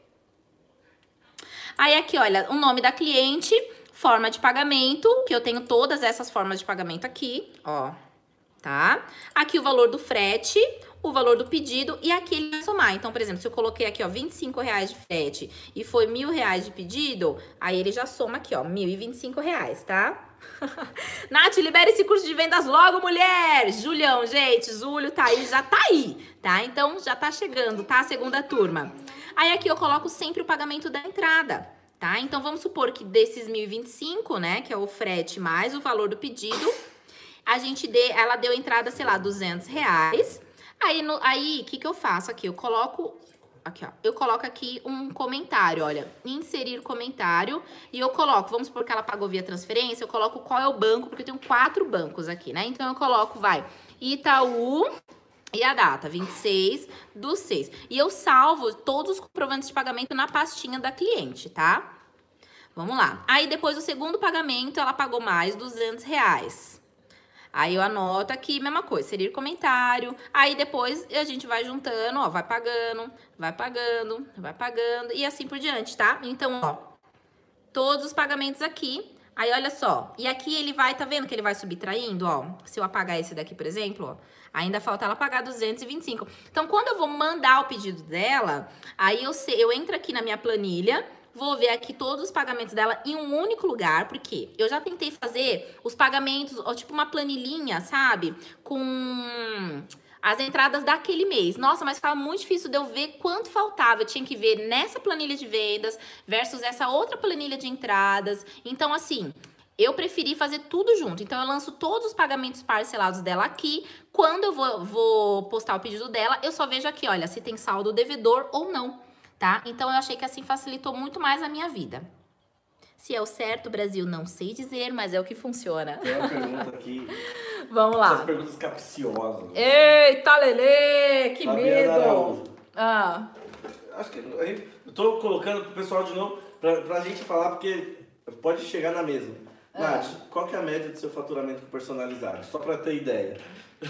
Aí aqui, olha, o nome da cliente, forma de pagamento, que eu tenho todas essas formas de pagamento aqui, ó, tá? Aqui o valor do frete, o valor do pedido e aqui ele vai somar. Então, por exemplo, se eu coloquei aqui, ó, R$25 de frete e foi R$1.000 de pedido, aí ele já soma aqui, ó, R$1.025, tá? Nath, libera esse curso de vendas logo, mulher! Julião, gente, Júlio tá aí, já tá aí, tá? Então, já tá chegando, tá? A segunda turma. Aí aqui eu coloco sempre o pagamento da entrada, tá? Então, vamos supor que desses 1.025, né, que é o frete mais o valor do pedido, ela deu entrada, sei lá, R$200. Aí, o que eu faço aqui? Eu coloco aqui um comentário, olha, inserir comentário, e eu coloco, vamos supor que ela pagou via transferência, eu coloco qual é o banco, porque eu tenho 4 bancos aqui, né? Então, eu coloco, Itaú e a data, 26/6. E eu salvo todos os comprovantes de pagamento na pastinha da cliente, tá? Vamos lá. Aí, depois do segundo pagamento, ela pagou mais R$200. Aí eu anoto aqui, mesma coisa, inserir comentário. Aí depois a gente vai juntando, ó, vai pagando, e assim por diante, tá? Então, ó, todos os pagamentos aqui. Aí, olha só, e aqui ele vai, tá vendo que ele vai subtraindo, ó? Se eu apagar esse daqui, por exemplo, ó, ainda falta ela pagar 225. Então, quando eu vou mandar o pedido dela, aí eu entro aqui na minha planilha, vou ver aqui todos os pagamentos dela em um único lugar, porque eu já tentei fazer os pagamentos, ó, tipo uma planilhinha, sabe? Com as entradas daquele mês. Nossa, mas ficava muito difícil de eu ver quanto faltava. Eu tinha que ver nessa planilha de vendas versus essa outra planilha de entradas. Então, assim, eu preferi fazer tudo junto. Então, eu lanço todos os pagamentos parcelados dela aqui. Quando eu vou postar o pedido dela, eu só vejo aqui, olha, se tem saldo devedor ou não, tá? Então, eu achei que assim facilitou muito mais a minha vida. Se é o certo, Brasil, não sei dizer, mas é o que funciona. Tem uma pergunta aqui. Vamos lá. Essas perguntas capciosas. Eita, Lelê, que medo. Acho que eu tô colocando pro pessoal de novo pra gente falar, porque pode chegar na mesma. Nath, qual que é a média do seu faturamento com personalizado? Só pra ter ideia.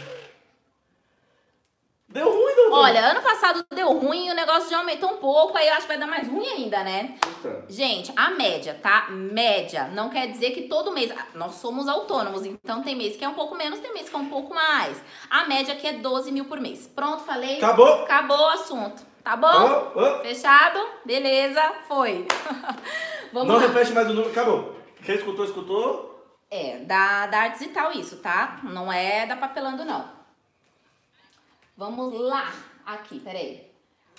Deu ruim, não? Olha, ano passado deu ruim, o negócio já aumentou um pouco, aí eu acho que vai dar mais ruim ainda, né? Então. Gente, a média, tá? Média. Não quer dizer que todo mês... Nós somos autônomos, então tem mês que é um pouco menos, tem mês que é um pouco mais. A média aqui é 12 mil por mês. Pronto, falei? Acabou? Acabou o assunto. Tá bom? Fechado? Beleza, foi. Vamos não lá. Repete mais o número, acabou. Quem escutou, escutou? É, da Artes e tal isso, tá? Não é da Papelando, não. Vamos lá. Aqui, peraí.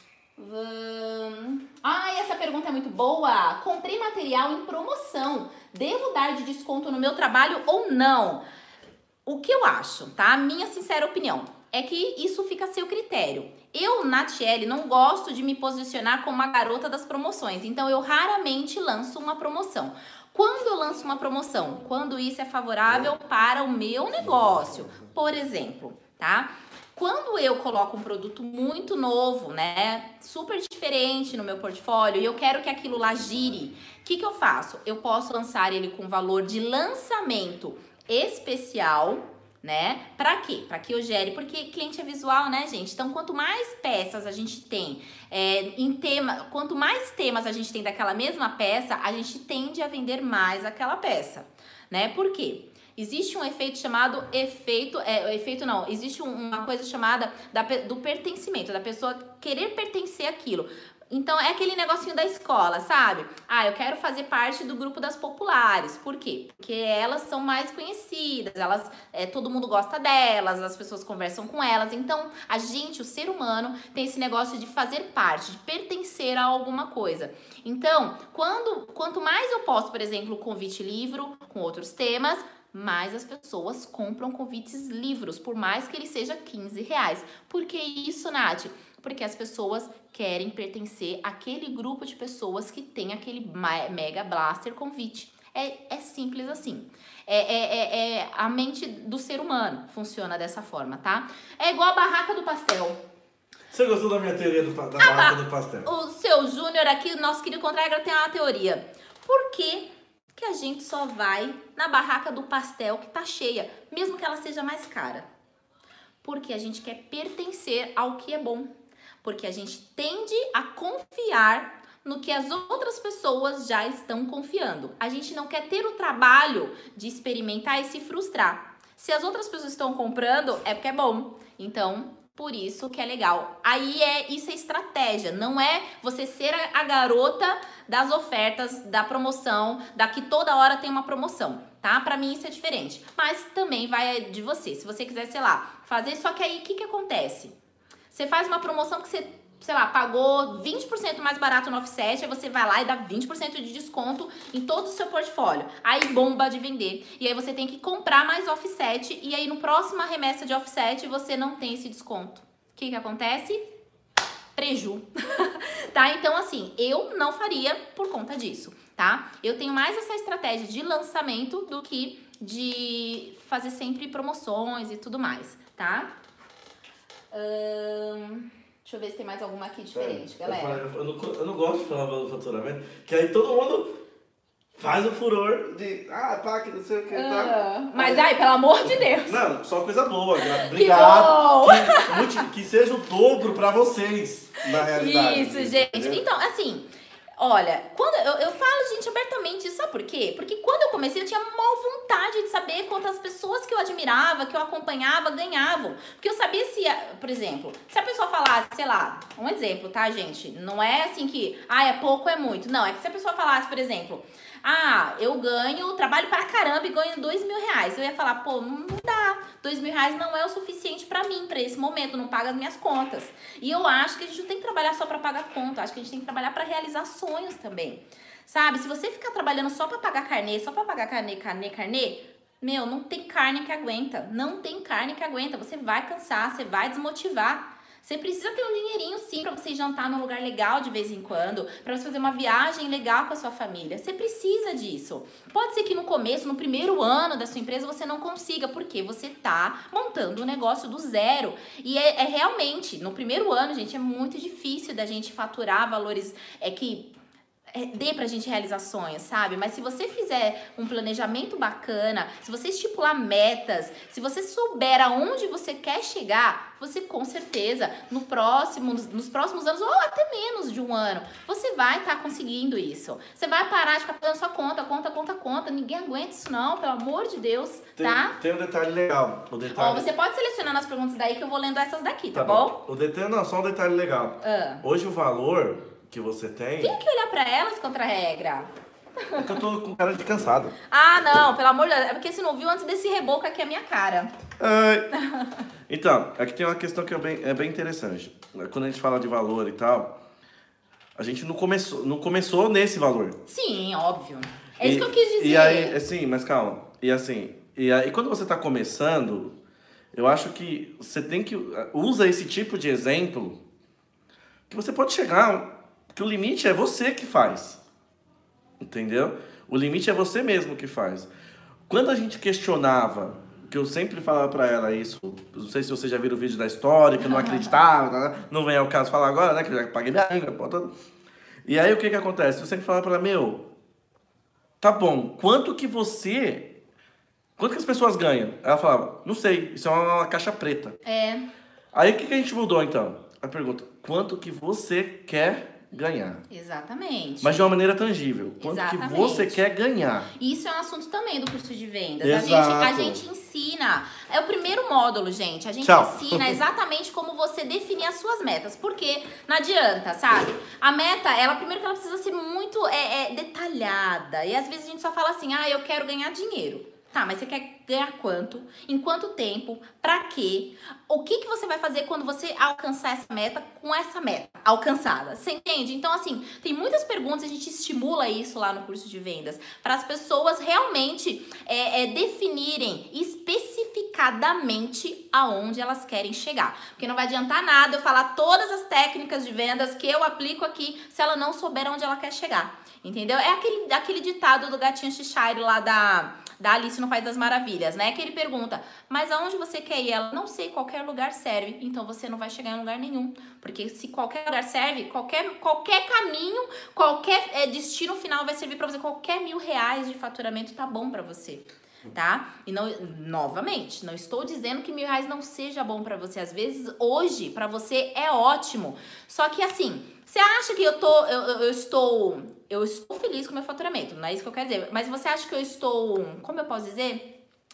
Essa pergunta é muito boa. Comprei material em promoção. Devo dar de desconto no meu trabalho ou não? O que eu acho, tá? Minha sincera opinião é que isso fica a seu critério. Eu, Natiele, não gosto de me posicionar como a garota das promoções. Então, eu raramente lanço uma promoção. Quando eu lanço uma promoção? Quando isso é favorável para o meu negócio. Por exemplo, tá? Quando eu coloco um produto muito novo, né, super diferente no meu portfólio e eu quero que aquilo lá gire, o que eu faço? Eu posso lançar ele com valor de lançamento especial, né? Pra quê? Pra que eu gere, porque cliente é visual, né, gente? Então, quanto mais peças a gente tem em tema, quanto mais temas a gente tem daquela mesma peça, a gente tende a vender mais aquela peça, né? Por quê? Existe um efeito chamado existe uma coisa chamada do pertencimento, da pessoa querer pertencer àquilo. Então, é aquele negocinho da escola, sabe? Eu quero fazer parte do grupo das populares. Por quê? Porque elas são mais conhecidas, todo mundo gosta delas, as pessoas conversam com elas. Então, a gente, o ser humano, tem esse negócio de fazer parte, de pertencer a alguma coisa. Então, quanto mais eu posto, por exemplo, convite livro com outros temas, mais as pessoas compram convites livros, por mais que ele seja R$15. Por que isso, Nath? Porque as pessoas querem pertencer àquele grupo de pessoas que tem aquele Mega Blaster convite. É simples assim. A mente do ser humano funciona dessa forma, tá? É igual a barraca do pastel. Você gostou da minha teoria da barraca do pastel? O seu Júnior aqui, o nosso querido Contragra, tem uma teoria. Por que a gente só vai na barraca do pastel que tá cheia, mesmo que ela seja mais cara? Porque a gente quer pertencer ao que é bom. Porque a gente tende a confiar no que as outras pessoas já estão confiando. A gente não quer ter o trabalho de experimentar e se frustrar. Se as outras pessoas estão comprando, é porque é bom. Então, por isso que é legal. Aí isso é estratégia, não é você ser a garota das ofertas, da promoção, que toda hora tem uma promoção, tá? Pra mim isso é diferente. Mas também vai de você. Se você quiser, sei lá, fazer, só que aí o que acontece? Você faz uma promoção que você, sei lá, pagou 20% mais barato no offset, aí você vai lá e dá 20% de desconto em todo o seu portfólio. Aí bomba de vender. E aí você tem que comprar mais offset e aí no próximo remessa de offset você não tem esse desconto. O que acontece? Preju. Tá? Então, assim, eu não faria por conta disso, tá? Eu tenho mais essa estratégia de lançamento do que de fazer sempre promoções e tudo mais, tá? Deixa eu ver se tem mais alguma aqui diferente, galera. Eu não gosto de falar do faturamento, que aí todo mundo faz o furor de que não sei o que, tá. Mas pelo amor de Deus. Não, só coisa boa. Obrigado. Que seja o dobro pra vocês, na realidade. Isso, gente. Entendeu? Então, assim, Olha, quando eu falo, gente, abertamente isso, sabe por quê? Porque quando eu comecei, eu tinha mal vontade de saber quantas pessoas que eu admirava, que eu acompanhava, ganhavam. Porque eu sabia se, por exemplo, se a pessoa falasse, sei lá, um exemplo, tá, gente? Não é assim que, é pouco, é muito. Não, é que se a pessoa falasse, por exemplo, eu trabalho pra caramba e ganho 2 mil reais. Eu ia falar, pô, não dá. 2 mil reais não é o suficiente pra mim, pra esse momento, não paga as minhas contas. E eu acho que a gente não tem que trabalhar só pra pagar conta, acho que a gente tem que trabalhar pra realizar sonhos também. Sabe, se você ficar trabalhando só pra pagar carnê, meu, não tem carne que aguenta. Não tem carne que aguenta. Você vai cansar, você vai desmotivar. Você precisa ter um dinheirinho, sim, pra você jantar num lugar legal de vez em quando, pra você fazer uma viagem legal com a sua família. Você precisa disso. Pode ser que no começo, no primeiro ano da sua empresa, você não consiga, porque você tá montando um negócio do zero. E é realmente, no primeiro ano, gente, é muito difícil da gente faturar valores que dê pra gente realizar sonhos, sabe? Mas se você fizer um planejamento bacana, se você estipular metas, se você souber aonde você quer chegar, você com certeza, nos próximos anos, ou até menos de um ano, você vai estar conseguindo isso. Você vai parar de ficar fazendo só conta. Ninguém aguenta isso não, pelo amor de Deus, tá? Tem um detalhe legal. Você pode selecionar nas perguntas daí que eu vou lendo essas daqui, tá bom? Só um detalhe legal. Hoje o valor que você tem... Tem que olhar pra elas contra a regra. É que eu tô com cara de cansado. Não, pelo amor de Deus. É porque você não viu antes desse reboco aqui a minha cara. Então, aqui tem uma questão que é bem interessante. Quando a gente fala de valor e tal, a gente não começou nesse valor. Sim, óbvio. É isso que eu quis dizer. E aí, sim, mas calma. E aí quando você tá começando, eu acho que você tem que... Usa esse tipo de exemplo que você pode chegar... Que o limite é você que faz, entendeu? O limite é você mesmo que faz. Quando a gente questionava, que eu sempre falava pra ela isso, não sei se você já viu o vídeo da história, que eu não acreditava, não vem ao caso falar agora, né, que eu já paguei minha língua, toda. E aí o que acontece? Eu sempre falava pra ela, tá bom, quanto que as pessoas ganham? Ela falava, não sei, isso é uma caixa preta. Aí o que a gente mudou então? A pergunta, quanto que você quer ganhar. Exatamente. Mas de uma maneira tangível. Quanto que você quer ganhar. Isso é um assunto também do curso de vendas. Exato. A gente ensina. É o primeiro módulo, gente. A gente ensina exatamente como você definir as suas metas. Porque não adianta, sabe? A meta, primeiro que ela precisa ser muito detalhada. E às vezes a gente só fala assim, eu quero ganhar dinheiro. Tá, mas você quer ganhar quanto? Em quanto tempo? Pra quê? O que você vai fazer quando você alcançar essa meta com essa meta alcançada? Você entende? Então, assim, tem muitas perguntas, a gente estimula isso lá no curso de vendas, para as pessoas realmente definirem especificadamente aonde elas querem chegar. Porque não vai adiantar nada eu falar todas as técnicas de vendas que eu aplico aqui se ela não souber onde ela quer chegar. Entendeu? É aquele ditado do gatinho Cheshire lá da Alice no País das Maravilhas, né? Que ele pergunta, mas aonde você quer ir? Ela, não sei, qualquer lugar serve. Então você não vai chegar em lugar nenhum. Porque se qualquer lugar serve, qualquer caminho, qualquer destino final vai servir pra você. Qualquer R$1.000 de faturamento tá bom pra você. Tá? E não, novamente, não estou dizendo que R$1.000 não seja bom pra você. Às vezes, hoje, pra você é ótimo. Só que assim, você acha que eu estou feliz com o meu faturamento, não é isso que eu quero dizer. Mas você acha que eu estou, como eu posso dizer?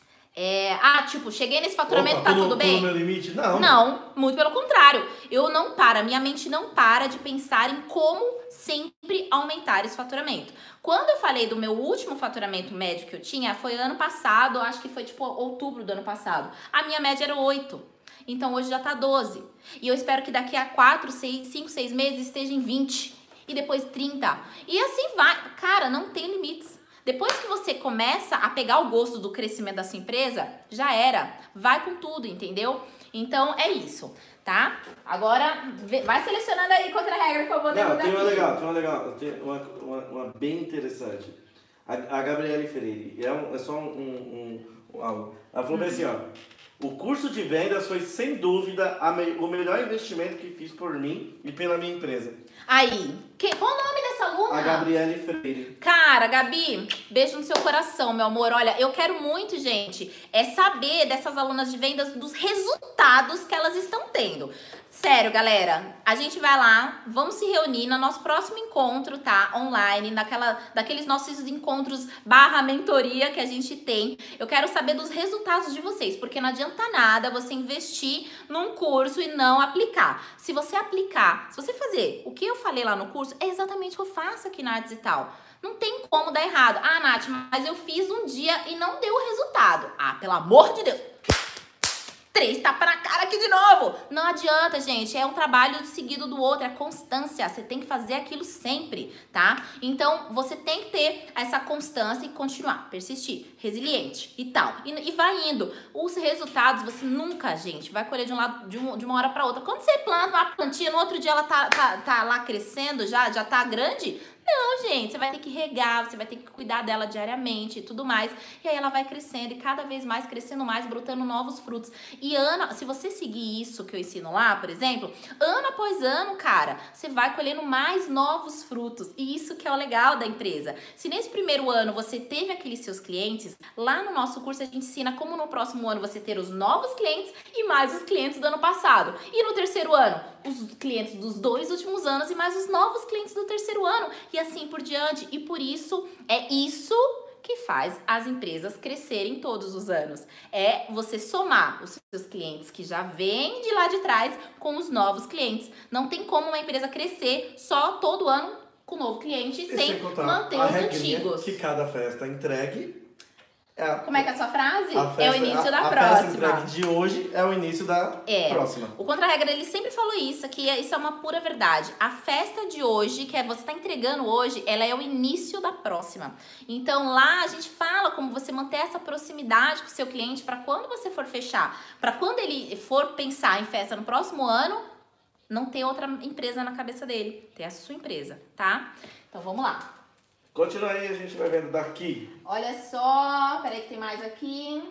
Cheguei nesse faturamento, tá tudo bem? Tô no meu limite? Não. Não, muito pelo contrário. Minha mente não para de pensar em como sempre aumentar esse faturamento. Quando eu falei do meu último faturamento médio que eu tinha, foi ano passado, acho que foi outubro do ano passado. A minha média era 8. Então hoje já tá 12. E eu espero que daqui a 5, 6 meses esteja em 20. E depois 30. E assim vai. Cara, não tem limites. Depois que você começa a pegar o gosto do crescimento da sua empresa, já era. Vai com tudo, entendeu? Então, é isso, tá? Agora, vai selecionando aí contra a regra que eu vou derrubar. Tem uma bem interessante. A Gabriele Freire. É só algo. Ela falou bem assim, o curso de vendas foi, sem dúvida, o melhor investimento que fiz por mim e pela minha empresa. Aí, qual o nome dessa aluna? A Gabriele Freire. Cara, Gabi, beijo no seu coração, meu amor. Olha, eu quero muito, gente, saber dessas alunas de vendas, dos resultados que elas estão tendo. Sério, galera, a gente vai lá, vamos se reunir no nosso próximo encontro, tá? Online, daqueles nossos encontros / mentoria que a gente tem. Eu quero saber dos resultados de vocês, porque não adianta nada você investir num curso e não aplicar. Se você aplicar, se você fazer o que eu falei lá no curso, é exatamente o que eu faço aqui na Artes e Tal. Não tem como dar errado. Ah, Nath, mas eu fiz um dia e não deu resultado. Ah, pelo amor de Deus. 3 tapas na cara aqui de novo. Não adianta, gente. É um trabalho seguido do outro. É constância. Você tem que fazer aquilo sempre, tá? Então, você tem que ter essa constância e continuar. Persistir. Resiliente e tal. E vai indo. Os resultados, você nunca, gente, vai colher de um lado, de uma hora pra outra. Quando você planta uma plantinha, no outro dia ela tá lá crescendo, já tá grande. Não, gente, você vai ter que regar, você vai ter que cuidar dela diariamente e tudo mais. E aí ela vai crescendo e cada vez mais crescendo mais, brotando novos frutos. E se você seguir isso que eu ensino lá, por exemplo, ano após ano, cara, você vai colhendo mais novos frutos. E isso que é o legal da empresa. Se nesse primeiro ano você teve aqueles seus clientes, lá no nosso curso a gente ensina como no próximo ano você ter os novos clientes e mais os clientes do ano passado. E no terceiro ano, os clientes dos 2 últimos anos e mais os novos clientes do terceiro ano. E assim por diante. E por isso, é isso que faz as empresas crescerem todos os anos. É você somar os seus clientes que já vêm de lá de trás com os novos clientes. Não tem como uma empresa crescer só todo ano com novo cliente sem manter os antigos. Que cada festa entregue. Como é que é a sua frase? É o início da próxima. A festa de hoje é o início da próxima. O Contra-Regra, ele sempre falou isso, que isso é uma pura verdade. A festa de hoje, que você está entregando hoje, ela é o início da próxima. Então lá a gente fala como você manter essa proximidade com o seu cliente para quando você for fechar, para quando ele for pensar em festa no próximo ano, não ter outra empresa na cabeça dele, ter a sua empresa, tá? Então vamos lá. Continua aí, a gente vai vendo daqui. Olha só, peraí que tem mais aqui.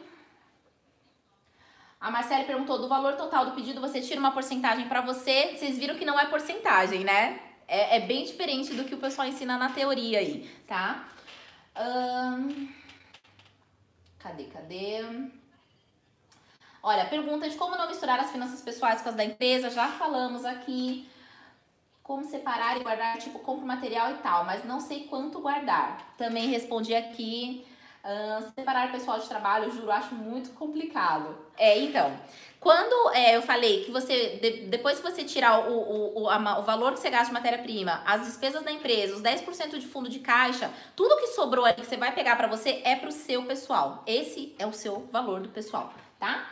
A Marcele perguntou, do valor total do pedido você tira uma porcentagem pra você? Vocês viram que não é porcentagem, né? É bem diferente do que o pessoal ensina na teoria aí, tá? Cadê? Olha, pergunta de como não misturar as finanças pessoais com as da empresa. Já falamos aqui. Como separar e guardar, tipo, compro material e tal, mas não sei quanto guardar. Também respondi aqui, separar pessoal de trabalho, juro, acho muito complicado. Então, quando eu falei que você, depois que você tirar o valor que você gasta de matéria-prima, as despesas da empresa, os 10% de fundo de caixa, tudo que sobrou aí que você vai pegar pra você é pro seu pessoal. Esse é o seu valor do pessoal, tá?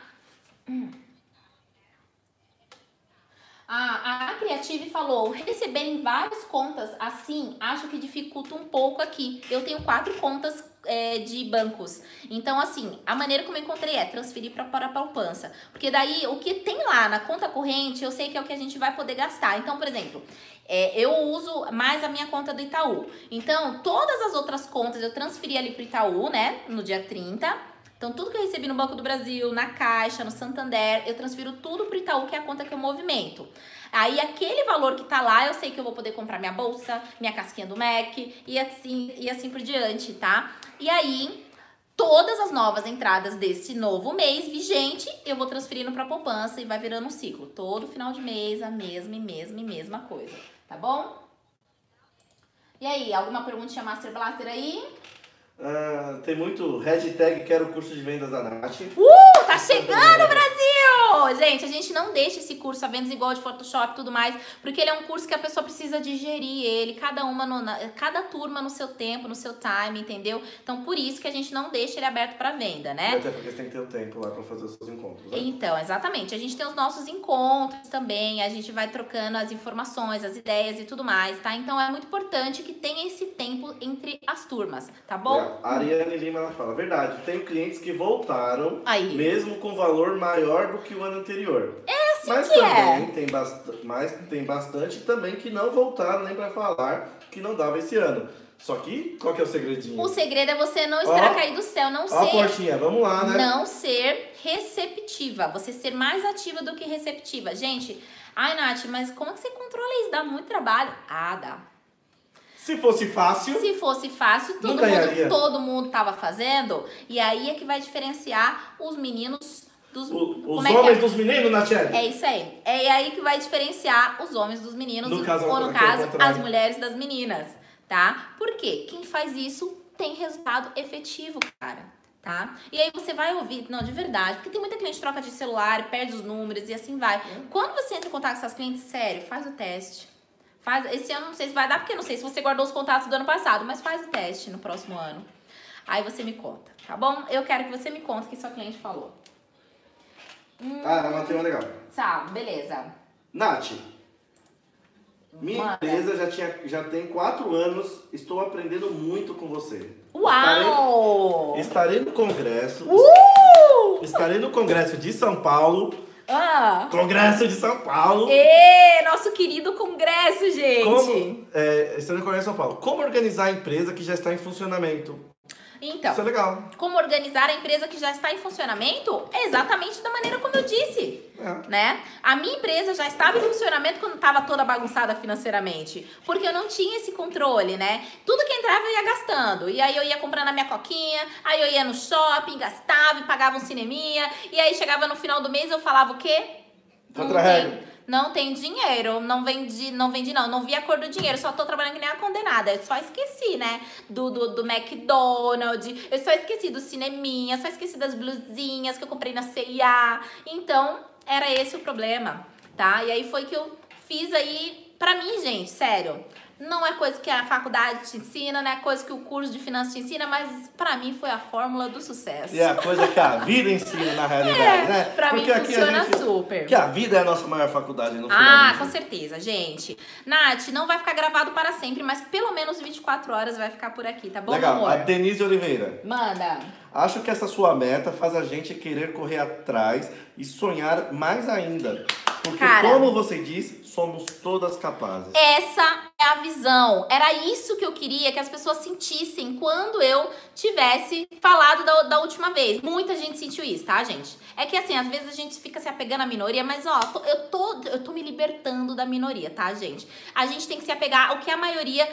A Creative falou, receber em várias contas assim, acho que dificulta um pouco aqui. Eu tenho 4 contas de bancos. Então, assim, a maneira como eu encontrei é transferir para a poupança. Porque daí, o que tem lá na conta corrente, eu sei que é o que a gente vai poder gastar. Então, por exemplo, eu uso mais a minha conta do Itaú. Então, todas as outras contas eu transferi ali pro Itaú, né, no dia 30. Então, tudo que eu recebi no Banco do Brasil, na Caixa, no Santander, eu transfiro tudo pro Itaú, que é a conta que eu movimento. Aí, aquele valor que tá lá, eu sei que eu vou poder comprar minha bolsa, minha casquinha do Mac e assim por diante, tá? E aí, todas as novas entradas desse novo mês vigente, eu vou transferindo pra poupança e vai virando um ciclo. Todo final de mês, a mesma coisa, tá bom? E aí, alguma perguntinha Master Blaster aí? Tem muito hashtag quero curso de vendas da Nath. Tá chegando, Brasil! Gente, a gente não deixa esse curso a vendas igual de Photoshop e tudo mais, porque ele é um curso que a pessoa precisa digerir ele, cada turma no seu tempo, no seu time, entendeu? Então, por isso que a gente não deixa ele aberto pra venda, né? Até porque você tem que ter o tempo lá pra fazer os seus encontros, né? Então, exatamente. A gente tem os nossos encontros também, a gente vai trocando as informações, as ideias e tudo mais, tá? Então, é muito importante que tenha esse tempo entre as turmas, tá bom? A Ariane Lima, ela fala, verdade, tenho clientes que voltaram, aí, mesmo com valor maior do que o ano anterior. É assim mas que também tem bastante também que não voltaram nem pra falar que não dava esse ano. Só que, qual que é o segredinho? O segredo é você não esperar cair do céu, não ser... Ó a portinha, vamos lá, né? Não ser receptiva, você ser mais ativa do que receptiva. Gente, ai, Nath, mas como é que você controla isso? Dá muito trabalho? Ah, dá. Se fosse fácil... Se fosse fácil, todo mundo tava fazendo. E aí é que vai diferenciar os meninos dos... Os homens dos meninos, Natiele? É isso aí. É aí que vai diferenciar os homens dos meninos ou, no caso, as mulheres das meninas, tá? Por quê? Quem faz isso tem resultado efetivo, cara, tá? E aí você vai ouvir, não, de verdade, porque tem muita cliente que troca de celular, perde os números e assim vai. Quando você entra em contato com essas clientes, sério, faz o teste. Esse ano não sei se vai dar, porque não sei se você guardou os contatos do ano passado, mas faz o teste no próximo ano. Aí você me conta, tá bom? Eu quero que você me conte o que sua cliente falou. Ela tem uma legal. Tá, beleza. Nath, minha empresa já tem 4 anos, estou aprendendo muito com você. Uau! Estarei no congresso. Estarei no congresso de São Paulo. Congresso de São Paulo. Nosso querido congresso, gente. Estarei no congresso de São Paulo. Como organizar a empresa que já está em funcionamento? Então, isso é legal. Como organizar a empresa que já está em funcionamento? É exatamente da maneira como eu disse, né? A minha empresa já estava em funcionamento quando estava toda bagunçada financeiramente, porque eu não tinha esse controle, né? Tudo que entrava eu ia gastando, e aí eu ia comprando a minha coquinha, aí eu ia no shopping, gastava e pagava um cineminha, e aí chegava no final do mês eu falava o quê? Não tem dinheiro, não vi a cor do dinheiro, só tô trabalhando que nem a condenada. Eu só esqueci, né, do McDonald's, eu só esqueci do cineminha, só esqueci das blusinhas que eu comprei na C&A. Então, era esse o problema, tá? E aí foi que eu fiz aí, pra mim, gente, sério, não é coisa que a faculdade te ensina, não é coisa que o curso de finanças te ensina, mas pra mim foi a fórmula do sucesso. E é a coisa que a vida ensina na realidade, né? Pra mim funciona super. Porque a vida é a nossa maior faculdade no final. Com certeza, gente. Nath, não vai ficar gravado para sempre, mas pelo menos 24 horas vai ficar por aqui, tá bom, legal, amor? A Denise Oliveira. Manda. Acho que essa sua meta faz a gente querer correr atrás e sonhar mais ainda. Porque, como você diz, somos todas capazes. Essa é a visão. Era isso que eu queria que as pessoas sentissem quando eu tivesse falado da última vez. Muita gente sentiu isso, tá, gente? É que assim, às vezes a gente fica se apegando à minoria, mas ó, eu tô me libertando da minoria, tá, gente? A gente tem que se apegar ao que a maioria,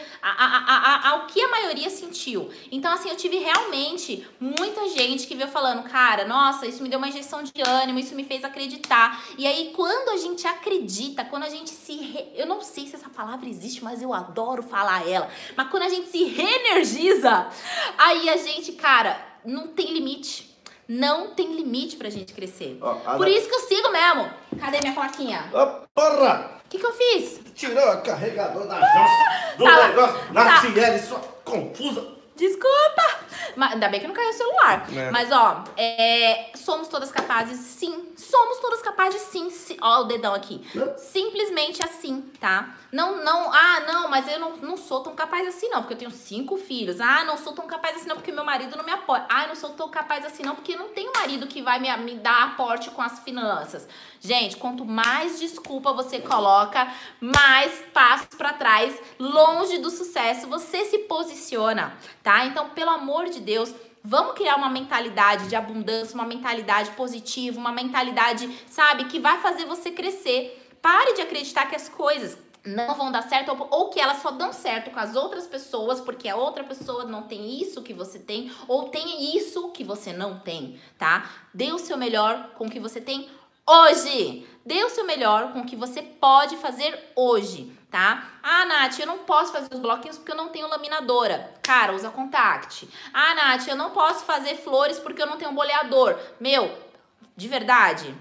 ao que a maioria sentiu. Então, assim, eu tive realmente muita gente que veio falando, cara, nossa, isso me deu uma injeção de ânimo, isso me fez acreditar. E aí, quando a gente acredita, quando a gente eu não sei se essa palavra existe, mas eu adoro falar ela. Mas quando a gente se reenergiza, aí a gente, cara, não tem limite. Não tem limite pra gente crescer. Por isso que eu sigo mesmo. Cadê minha plaquinha? Porra! O que eu fiz? Tirou o carregador da jossa do negócio. Natiele, sua confusa. Desculpa! Mas, ainda bem que não caiu o celular. Mas, ó, somos todas capazes, sim. Somos todas capazes, sim. Ó, o dedão aqui. Simplesmente assim, tá? Não, mas eu não sou tão capaz assim, não, porque eu tenho 5 filhos. Não sou tão capaz assim, não, porque meu marido não me apoia. Não sou tão capaz assim, não, porque não tenho marido que vai me dar aporte com as finanças. Gente, quanto mais desculpa você coloca, mais passos pra trás, longe do sucesso, você se posiciona, tá? Então, pelo amor de Deus, vamos criar uma mentalidade de abundância, uma mentalidade positiva, uma mentalidade, sabe, que vai fazer você crescer. Pare de acreditar que as coisas não vão dar certo ou que elas só dão certo com as outras pessoas porque a outra pessoa não tem isso que você tem ou tem isso que você não tem, tá? Dê o seu melhor com o que você tem hoje. Dê o seu melhor com o que você pode fazer hoje, tá? Nath, eu não posso fazer os bloquinhos porque eu não tenho laminadora. Cara, usa Contact. Nath, eu não posso fazer flores porque eu não tenho boleador. Meu, de verdade,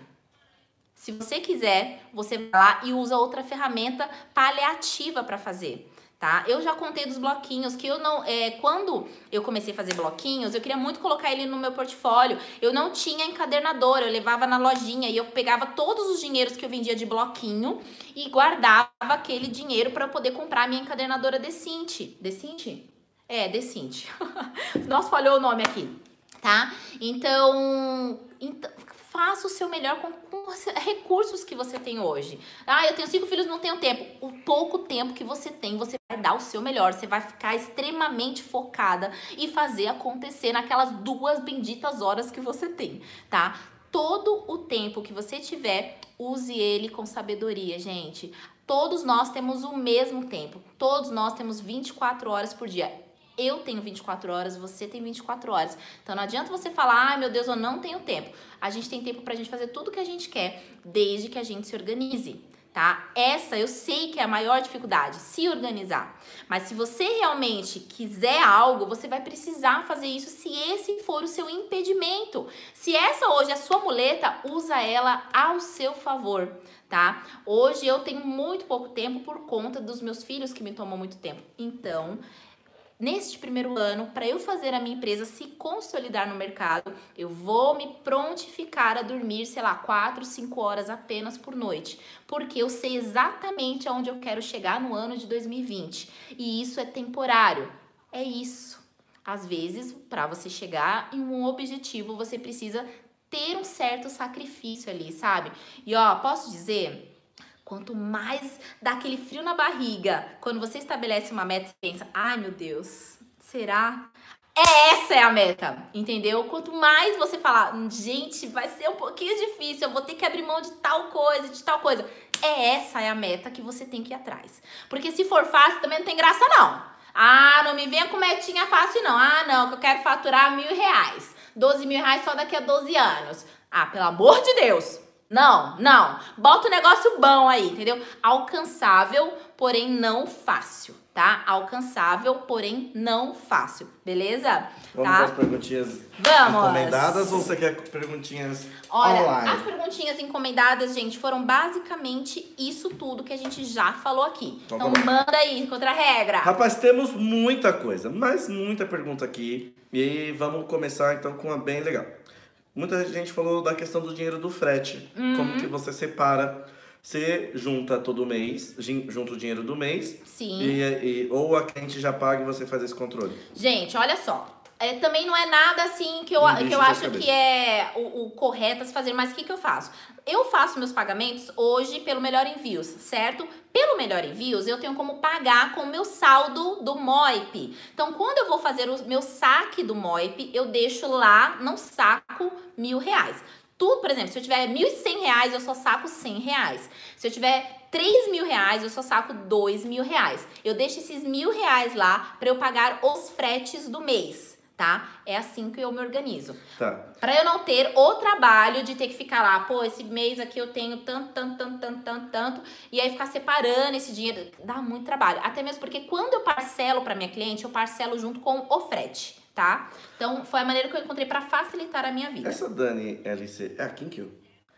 se você quiser, você vai lá e usa outra ferramenta paliativa para fazer, tá? Eu já contei dos bloquinhos, que eu não... quando eu comecei a fazer bloquinhos, eu queria muito colocar ele no meu portfólio. Eu não tinha encadernadora, eu levava na lojinha e eu pegava todos os dinheiros que eu vendia de bloquinho e guardava aquele dinheiro para poder comprar a minha encadernadora Decinte. Decinte? Decinte. Nossa, falhou o nome aqui, tá? Então faça o seu melhor com recursos que você tem hoje. Eu tenho 5 filhos, não tenho tempo. O pouco tempo que você tem, você vai dar o seu melhor. Você vai ficar extremamente focada e fazer acontecer naquelas 2 benditas horas que você tem, tá? Todo o tempo que você tiver, use ele com sabedoria, gente. Todos nós temos o mesmo tempo. Todos nós temos 24 horas por dia. Eu tenho 24 horas, você tem 24 horas. Então não adianta você falar, ai meu Deus, eu não tenho tempo. A gente tem tempo pra gente fazer tudo que a gente quer, desde que a gente se organize. Tá? Essa eu sei que é a maior dificuldade, se organizar. Mas se você realmente quiser algo, você vai precisar fazer isso se esse for o seu impedimento. Se essa hoje é a sua muleta, usa ela ao seu favor, tá? Hoje eu tenho muito pouco tempo por conta dos meus filhos que me tomam muito tempo. Então, neste primeiro ano, para eu fazer a minha empresa se consolidar no mercado, eu vou me prontificar a dormir, sei lá, 4, 5 horas apenas por noite. Porque eu sei exatamente aonde eu quero chegar no ano de 2020. E isso é temporário. É isso. Às vezes, para você chegar em um objetivo, você precisa ter um certo sacrifício ali, sabe? E ó, posso dizer... Quanto mais dá aquele frio na barriga, quando você estabelece uma meta e pensa, ai meu Deus, será? Essa é a meta, entendeu? Quanto mais você falar, gente, vai ser um pouquinho difícil, eu vou ter que abrir mão de tal coisa, essa é a meta que você tem que ir atrás. Porque se for fácil, também não tem graça não. Ah, não me venha com metinha fácil não. Ah, não, que eu quero faturar R$1.000. 12 mil reais só daqui a 12 anos. Ah, pelo amor de Deus. Não. Bota um negócio bom aí, entendeu? Alcançável, porém não fácil, tá? Alcançável, porém não fácil, beleza? Vamos tá? para as perguntinhas encomendadas ou você quer perguntinhas online? As perguntinhas encomendadas, gente, foram basicamente isso tudo que a gente já falou aqui. Então manda aí, contra a regra. Rapaz, temos muita coisa, mas muita pergunta aqui. E vamos começar então com uma bem legal. Muita gente falou da questão do dinheiro do frete. Como que você separa? Você junta todo mês, junta o dinheiro do mês. Sim. Ou a cliente já paga e você faz esse controle? Gente, olha só. Também não é nada assim que eu acho que é o correto a se fazer. Mas o que eu faço? Eu faço meus pagamentos hoje pelo Melhor Envios, certo? Pelo Melhor Envios, eu tenho como pagar com o meu saldo do Moip. Então, quando eu vou fazer o meu saque do Moip, eu deixo lá no saco R$1.000. Tudo, por exemplo, se eu tiver R$1.100, eu só saco R$100. Se eu tiver R$3.000, eu só saco R$2.000. Eu deixo esses R$1.000 lá para eu pagar os fretes do mês. Tá? É assim que eu me organizo. Tá. Pra eu não ter o trabalho de ter que ficar lá, pô, esse mês aqui eu tenho tanto, e aí ficar separando esse dinheiro, dá muito trabalho. Até mesmo porque quando eu parcelo pra minha cliente, eu parcelo junto com o frete, tá? Então, foi a maneira que eu encontrei pra facilitar a minha vida. Essa Dani LC é a Kinkyo?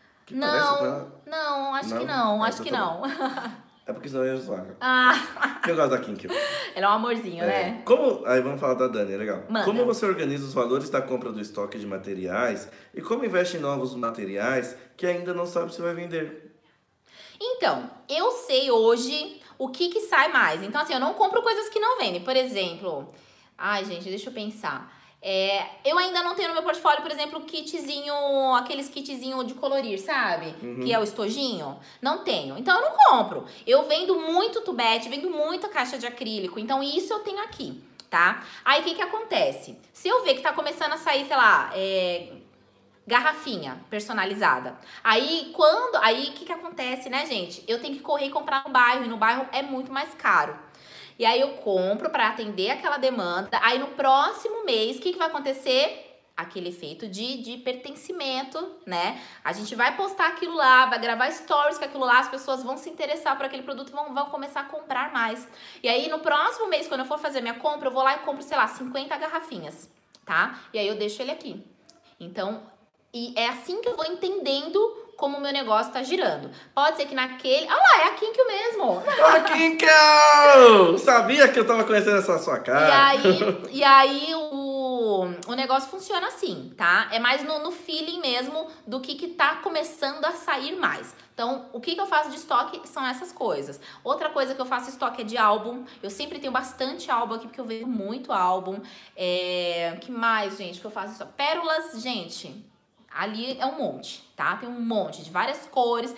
Não, acho que não, acho que não. É porque senão eu ia zoar. Eu gosto da Kinkyo. Ela é um amorzinho, né? Aí vamos falar da Dani, é legal. Manda. Como você organiza os valores da compra do estoque de materiais e como investe em novos materiais que ainda não sabe se vai vender? Então, eu sei hoje o que sai mais. Então, assim, eu não compro coisas que não vendem. Por exemplo... Ai, gente, deixa eu pensar. Eu ainda não tenho no meu portfólio, por exemplo, aqueles kitzinho de colorir, sabe? Que é o estojinho. Não tenho. Então eu não compro. Eu vendo muito tubete, vendo muita caixa de acrílico. Então isso eu tenho aqui, tá? Aí o que acontece? Se eu ver que tá começando a sair, sei lá, garrafinha personalizada. Aí o que acontece, né, gente? Eu tenho que correr e comprar no bairro. E no bairro é muito mais caro. E aí eu compro para atender aquela demanda. Aí no próximo mês, o que vai acontecer? Aquele efeito de pertencimento, né? A gente vai postar aquilo lá, vai gravar stories com aquilo lá, as pessoas vão se interessar por aquele produto, vão começar a comprar mais. E aí no próximo mês, quando eu for fazer minha compra, eu vou lá e compro, sei lá, 50 garrafinhas, tá? E aí eu deixo ele aqui. Então, e é assim que eu vou entendendo como o meu negócio tá girando. Pode ser que naquele... Ah lá, é a Kinkyo mesmo. A Kinkyo! Sabia que eu tava conhecendo essa sua cara. E aí o negócio funciona assim, tá? É mais no feeling mesmo do que tá começando a sair mais. Então, o que eu faço de estoque são essas coisas. Outra coisa que eu faço estoque é de álbum. Eu sempre tenho bastante álbum aqui, porque eu vejo muito álbum. Que mais, gente, que eu faço estoque? Pérolas, gente... Ali é um monte, tá? Tem um monte de várias cores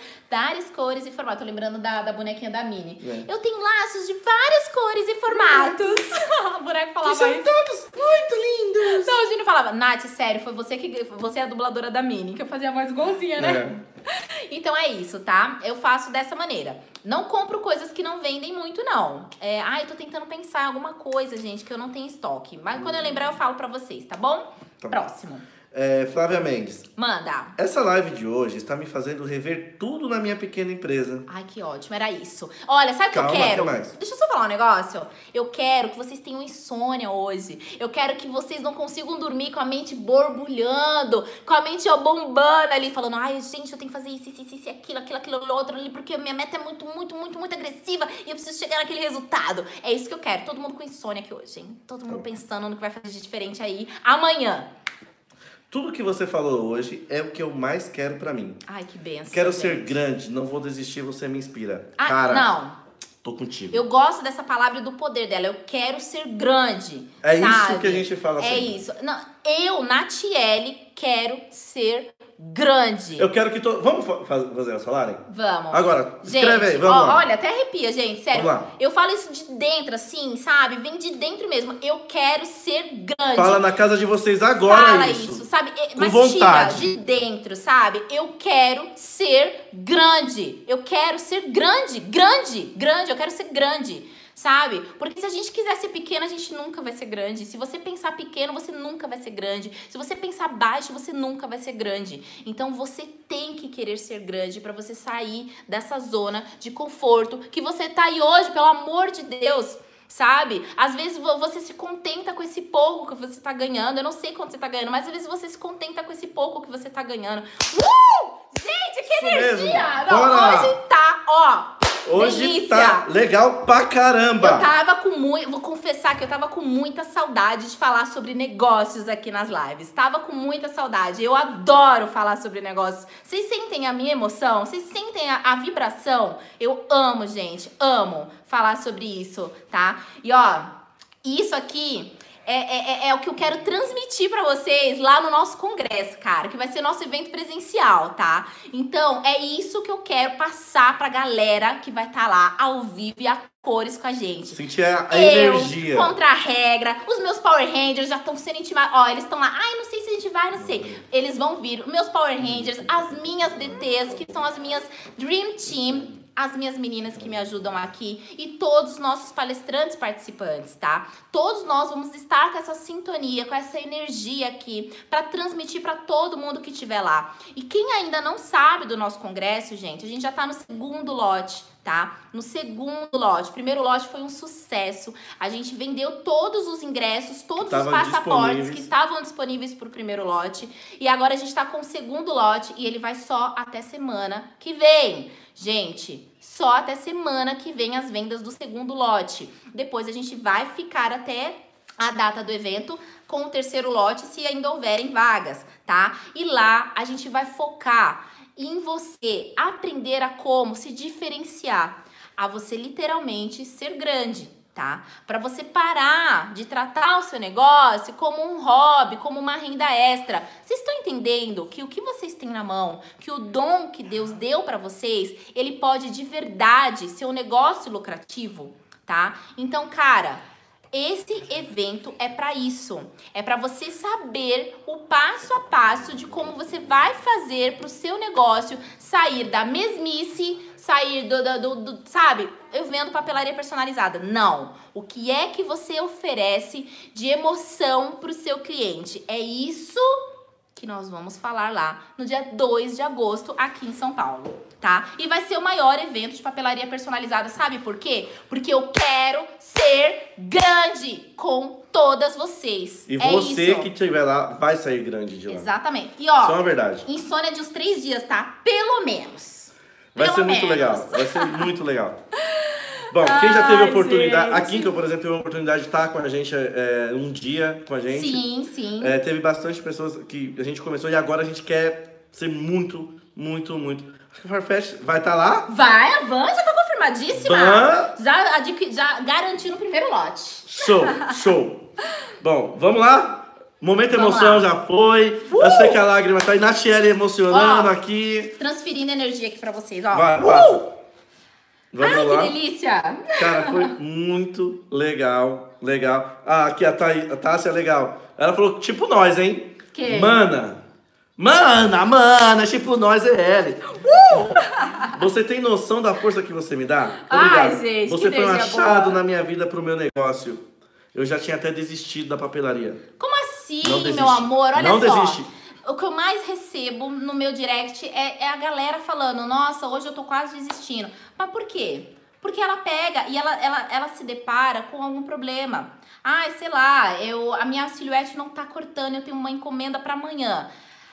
e formatos. Tô lembrando da bonequinha da Minnie. Eu tenho laços de várias cores e formatos. O boneco falava isso. São todos muito lindos. Então o Gino falava, Nath, sério, você é a dubladora da Minnie, que eu fazia a voz igualzinha, né? Então é isso, tá? Eu faço dessa maneira. Não compro coisas que não vendem muito, não. Eu tô tentando pensar em alguma coisa, gente, que eu não tenho estoque. Mas quando eu lembrar, eu falo pra vocês, tá bom? Tá. Próximo. Flávia Mendes. Manda. Essa live de hoje está me fazendo rever tudo na minha pequena empresa. Ai, que ótimo, era isso. Olha, sabe o que eu quero? Deixa eu só falar um negócio. Eu quero que vocês tenham insônia hoje. Eu quero que vocês não consigam dormir com a mente borbulhando, com a mente bombando ali, falando, ai, gente, eu tenho que fazer isso, aquilo, outro ali, porque minha meta é muito agressiva e eu preciso chegar naquele resultado. É isso que eu quero. Todo mundo com insônia aqui hoje, hein? Todo mundo pensando no que vai fazer de diferente aí amanhã. Tudo que você falou hoje é o que eu mais quero pra mim. Ai, que benção. Quero ser grande, não vou desistir, você me inspira. Cara, não. Tô contigo. Eu gosto dessa palavra e do poder dela. Eu quero ser grande. É sabe? Isso que a gente fala assim. É isso. Não, eu, Natiele, quero ser grande. Eu quero que Vamos fazer elas falarem? Vamos. Agora, gente, escreve aí, vamos lá. Olha, até arrepia, gente, sério. Vamos lá. Eu falo isso de dentro, assim, sabe? Vem de dentro mesmo. Eu quero ser grande. Fala na casa de vocês agora. Fala isso, sabe? Mas vontade. Tira de dentro, sabe? Eu quero ser grande. Eu quero ser grande. Eu quero ser grande. Sabe? Porque se a gente quiser ser pequeno, a gente nunca vai ser grande. Se você pensar pequeno, você nunca vai ser grande. Se você pensar baixo, você nunca vai ser grande. Então você tem que querer ser grande pra você sair dessa zona de conforto que você tá aí hoje, pelo amor de Deus. Sabe? Às vezes você se contenta com esse pouco que você tá ganhando. Eu não sei quanto você tá ganhando, mas às vezes você se contenta com esse pouco que você tá ganhando. Gente, que energia! Não, hoje tá, ó. Hoje delícia. Tá legal pra caramba. Eu tava com vou confessar que eu tava com muita saudade de falar sobre negócios aqui nas lives. Tava com muita saudade. Eu adoro falar sobre negócios. Vocês sentem a minha emoção? Vocês sentem a vibração? Eu amo, gente. Amo falar sobre isso, tá? E ó, isso aqui é o que eu quero transmitir pra vocês lá no nosso congresso, cara, que vai ser nosso evento presencial, tá? Então, é isso que eu quero passar pra galera que vai estar lá ao vivo e a cores com a gente. Sentir a energia. Contra a regra. Os meus Power Rangers já estão sendo intimados. Ó, eles estão lá. Ai, não sei se a gente vai, não sei. Eles vão vir. Os meus Power Rangers, as minhas DTs, que são as minhas Dream Team, as minhas meninas que me ajudam aqui e todos os nossos palestrantes participantes, tá? Todos nós vamos estar com essa sintonia, com essa energia aqui para transmitir para todo mundo que estiver lá. E quem ainda não sabe do nosso congresso, gente, a gente já tá no segundo lote, tá? No segundo lote. O primeiro lote foi um sucesso. A gente vendeu todos os ingressos, todos os passaportes que estavam disponíveis para o primeiro lote. E agora a gente tá com o segundo lote e ele vai só até semana que vem. Gente, só até semana que vem as vendas do segundo lote. Depois a gente vai ficar até a data do evento com o terceiro lote, se ainda houverem vagas, tá? E lá a gente vai focar em você aprender a como se diferenciar, a você literalmente ser grande, tá? Para você parar de tratar o seu negócio como um hobby, como uma renda extra. Vocês estão entendendo que o que vocês têm na mão, que o dom que Deus deu para vocês, ele pode de verdade ser um negócio lucrativo, tá? Então, cara, esse evento é para isso. É para você saber o passo a passo de como você vai fazer pro seu negócio sair da mesmice, sair sabe? Eu vendo papelaria personalizada. Não. O que é que você oferece de emoção pro seu cliente? É isso que nós vamos falar lá no dia 2 de agosto aqui em São Paulo, tá? E vai ser o maior evento de papelaria personalizada, sabe por quê? Porque eu quero ser grande com todas vocês. E você que estiver lá vai sair grande de lá. Exatamente. E ó, só uma verdade. Insônia de uns 3 dias, tá? Pelo menos. Vai ser muito legal. Vai ser muito legal. Bom, quem já teve a oportunidade... Gente. A Kinkel, por exemplo, teve a oportunidade de estar com a gente um dia com a gente. Sim, sim. Teve bastante pessoas que a gente começou e agora a gente quer ser muito. Acho que a Farfetch vai estar lá? Vai, a Van já tá confirmadíssima. Já garantiu no primeiro lote. Show. Bom, vamos lá? Momento emoção já foi. Eu sei que a lágrima tá aí. Natiele emocionando aqui. Transferindo energia aqui pra vocês, ó. Vai, passa. Vamos lá. Que delícia! Cara, foi muito legal. Ah, aqui a Tássia é legal. Ela falou, tipo nós, hein? Que? Mana, Mana, tipo nós é ele. Você tem noção da força que você me dá? Obrigado. Ai, gente, você foi um achado na minha vida pro meu negócio. Eu já tinha até desistido da papelaria. Como assim, meu amor? Olha só. Não desiste. O que eu mais recebo no meu direct é a galera falando, nossa, hoje eu tô quase desistindo. Mas por quê? Porque ela pega e ela se depara com algum problema. Ai, sei lá, a minha silhuete não tá cortando, eu tenho uma encomenda pra amanhã.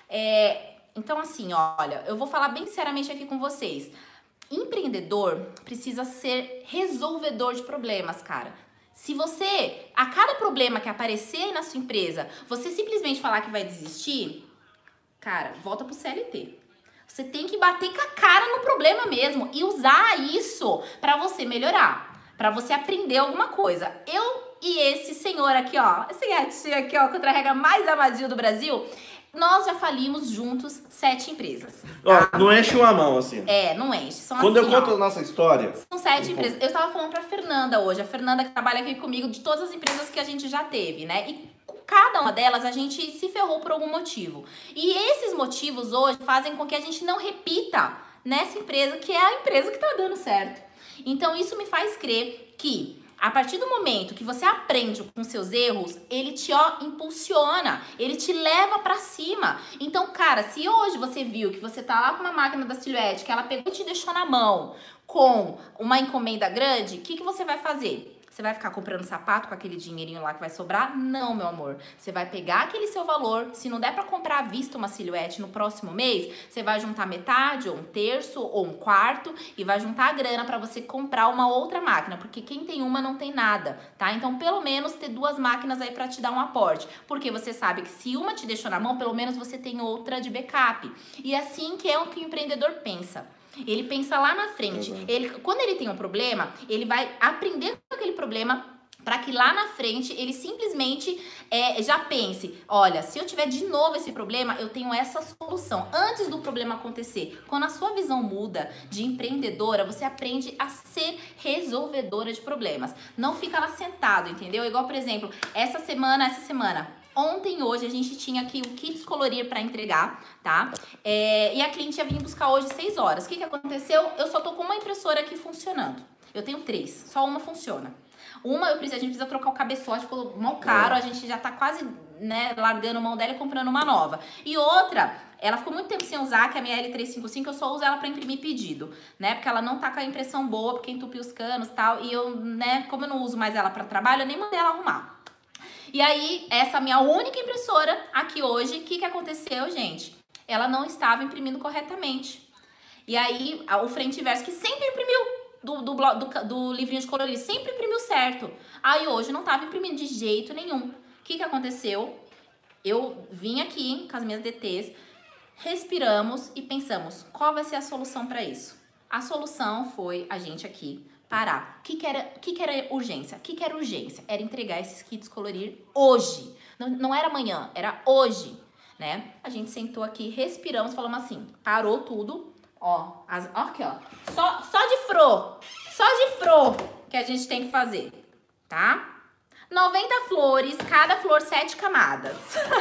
Então, assim, olha, eu vou falar bem sinceramente aqui com vocês. Empreendedor precisa ser resolvedor de problemas, cara. Se você, a cada problema que aparecer aí na sua empresa, você simplesmente falar que vai desistir, cara, volta pro CLT. Você tem que bater com a cara no problema mesmo e usar isso pra você melhorar, pra você aprender alguma coisa. Eu e esse senhor aqui, ó, esse gatinho aqui, ó, que o Ultra Regra mais amadinho do Brasil, nós já falimos juntos 7 empresas. Tá? Ó, não enche uma mão, assim. Não enche. São Quando assim, eu conto a nossa história... São 7 empresas. Eu estava falando pra Fernanda hoje. A Fernanda que trabalha aqui comigo, de todas as empresas que a gente já teve, né? E cada uma delas a gente se ferrou por algum motivo. E esses motivos hoje fazem com que a gente não repita nessa empresa, que é a empresa que tá dando certo. Então isso me faz crer que a partir do momento que você aprende com seus erros, ele te impulsiona, ele te leva pra cima. Então, cara, se hoje você viu que você tá lá com uma máquina da silhuete, que ela pegou e te deixou na mão com uma encomenda grande, o que você vai fazer? Você vai ficar comprando sapato com aquele dinheirinho lá que vai sobrar? Não, meu amor. Você vai pegar aquele seu valor, se não der pra comprar à vista uma silhuete no próximo mês, você vai juntar metade, ou um terço, ou um quarto, e vai juntar a grana pra você comprar uma outra máquina, porque quem tem uma não tem nada, tá? Então, pelo menos, ter 2 máquinas aí pra te dar um aporte, porque você sabe que se uma te deixou na mão, pelo menos você tem outra de backup. E assim que é o que o empreendedor pensa. Ele pensa lá na frente. Quando ele tem um problema, ele vai aprender com aquele problema para que lá na frente ele simplesmente já pense, olha, se eu tiver de novo esse problema, eu tenho essa solução antes do problema acontecer. Quando a sua visão muda de empreendedora, você aprende a ser resolvedora de problemas. Não fica lá sentado, entendeu? Igual, por exemplo, essa semana, ontem e hoje a gente tinha aqui o kit colorir para entregar, tá? E a cliente ia vir buscar hoje 6 horas. O que aconteceu? Eu só tô com uma impressora aqui funcionando. Eu tenho 3, só uma funciona. A gente precisa trocar o cabeçote, ficou mal caro, a gente já tá quase, né, largando mão dela e comprando uma nova. E outra, ela ficou muito tempo sem usar, que é a minha L355, eu só uso ela pra imprimir pedido, né? Porque ela não tá com a impressão boa, porque entupiu os canos e tal. E eu, né, como eu não uso mais ela pra trabalho, eu nem mandei ela arrumar. E aí, essa minha única impressora aqui hoje, o que aconteceu, gente? Ela não estava imprimindo corretamente. E aí, o frente e verso, que sempre imprimiu do livrinho de colorir, sempre imprimiu certo. Aí hoje não estava imprimindo de jeito nenhum. O que aconteceu? Eu vim aqui com as minhas DTs, respiramos e pensamos, qual vai ser a solução para isso? A solução foi a gente aqui parar. O que era urgência? O que era urgência? Era entregar esses kits colorir hoje. Não era amanhã, era hoje, né? A gente sentou aqui, respiramos, falamos assim, parou tudo. Ó, aqui, ó. Só de fro que a gente tem que fazer, tá? 90 flores, cada flor 7 camadas.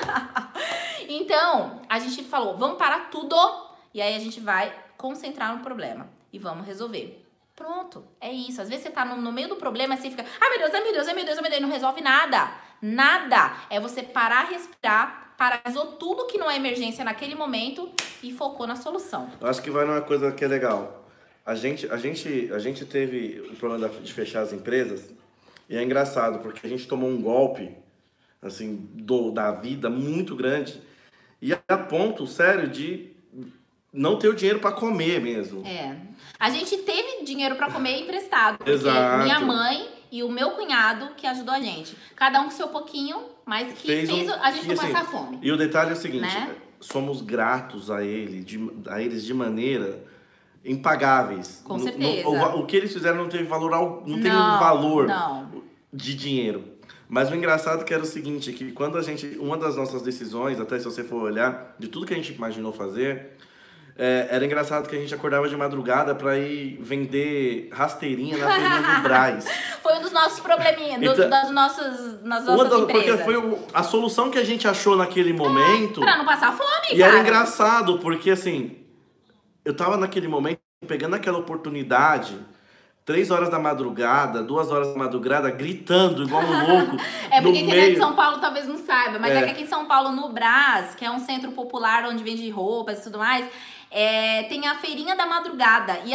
Então, a gente falou, vamos parar tudo e aí a gente vai concentrar no problema e vamos resolver. Pronto, é isso. Às vezes você tá no meio do problema e você fica, ai meu Deus, ai meu Deus, ai meu Deus, ai meu Deus, e não resolve nada. Nada. É você parar, respirar, paralisou tudo que não é emergência naquele momento e focou na solução. Eu acho que vai numa coisa que é legal. A gente teve o problema de fechar as empresas e é engraçado, porque a gente tomou um golpe, assim, da vida muito grande e a ponto, sério, de não ter o dinheiro para comer mesmo. A gente teve dinheiro para comer emprestado, porque Exato. Minha mãe e o meu cunhado que ajudou a gente. Cada um com seu pouquinho, mas que fez a gente não passar fome. E o detalhe é o seguinte, né? Somos gratos a eles de maneira impagáveis. Com certeza. O que eles fizeram não teve valor, não teve um valor de dinheiro. Mas o engraçado que era o seguinte, que quando uma das nossas decisões, até se você for olhar, de tudo que a gente imaginou fazer, era engraçado que a gente acordava de madrugada pra ir vender rasteirinha na feirinha do Brás. Foi um dos nossos probleminhas, das nossas empresas. Porque foi a solução que a gente achou naquele momento. Pra não passar fome, cara. E era engraçado, porque assim, eu tava naquele momento pegando aquela oportunidade, 3 horas da madrugada, 2 horas da madrugada, gritando igual um louco. Porque quem é de São Paulo talvez não saiba, mas é que aqui em São Paulo, no Brás, que é um centro popular onde vende roupas e tudo mais, tem a feirinha da madrugada. E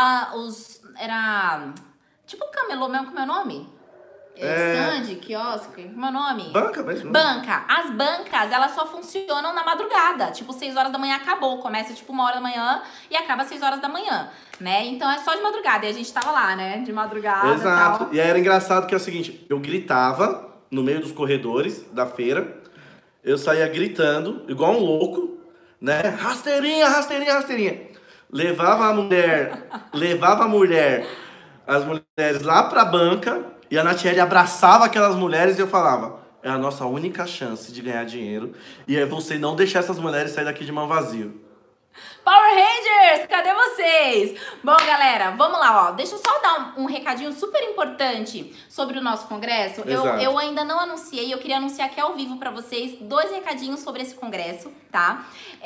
era tipo camelô mesmo, como é o nome? Stand, quiosque, como é o nome? Banca mesmo. Banca. As bancas, elas só funcionam na madrugada. Tipo, 6 horas da manhã acabou. Começa tipo 1 hora da manhã e acaba 6 horas da manhã, né? Então é só de madrugada. E a gente tava lá, né? De madrugada. Exato. Tal. E aí era engraçado que é o seguinte, eu gritava no meio dos corredores da feira. Eu saía gritando, igual um louco, né? Rasteirinha, rasteirinha, rasteirinha. Levava a mulher, as mulheres lá pra banca. E a Natiele abraçava aquelas mulheres e eu falava, é a nossa única chance de ganhar dinheiro. E é você não deixar essas mulheres sair daqui de mão vazia. Power Rangers, cadê vocês? Bom, galera, vamos lá, ó. Deixa eu só dar um recadinho super importante sobre o nosso congresso. Eu ainda não anunciei, eu queria anunciar aqui ao vivo pra vocês 2 recadinhos sobre esse congresso, tá?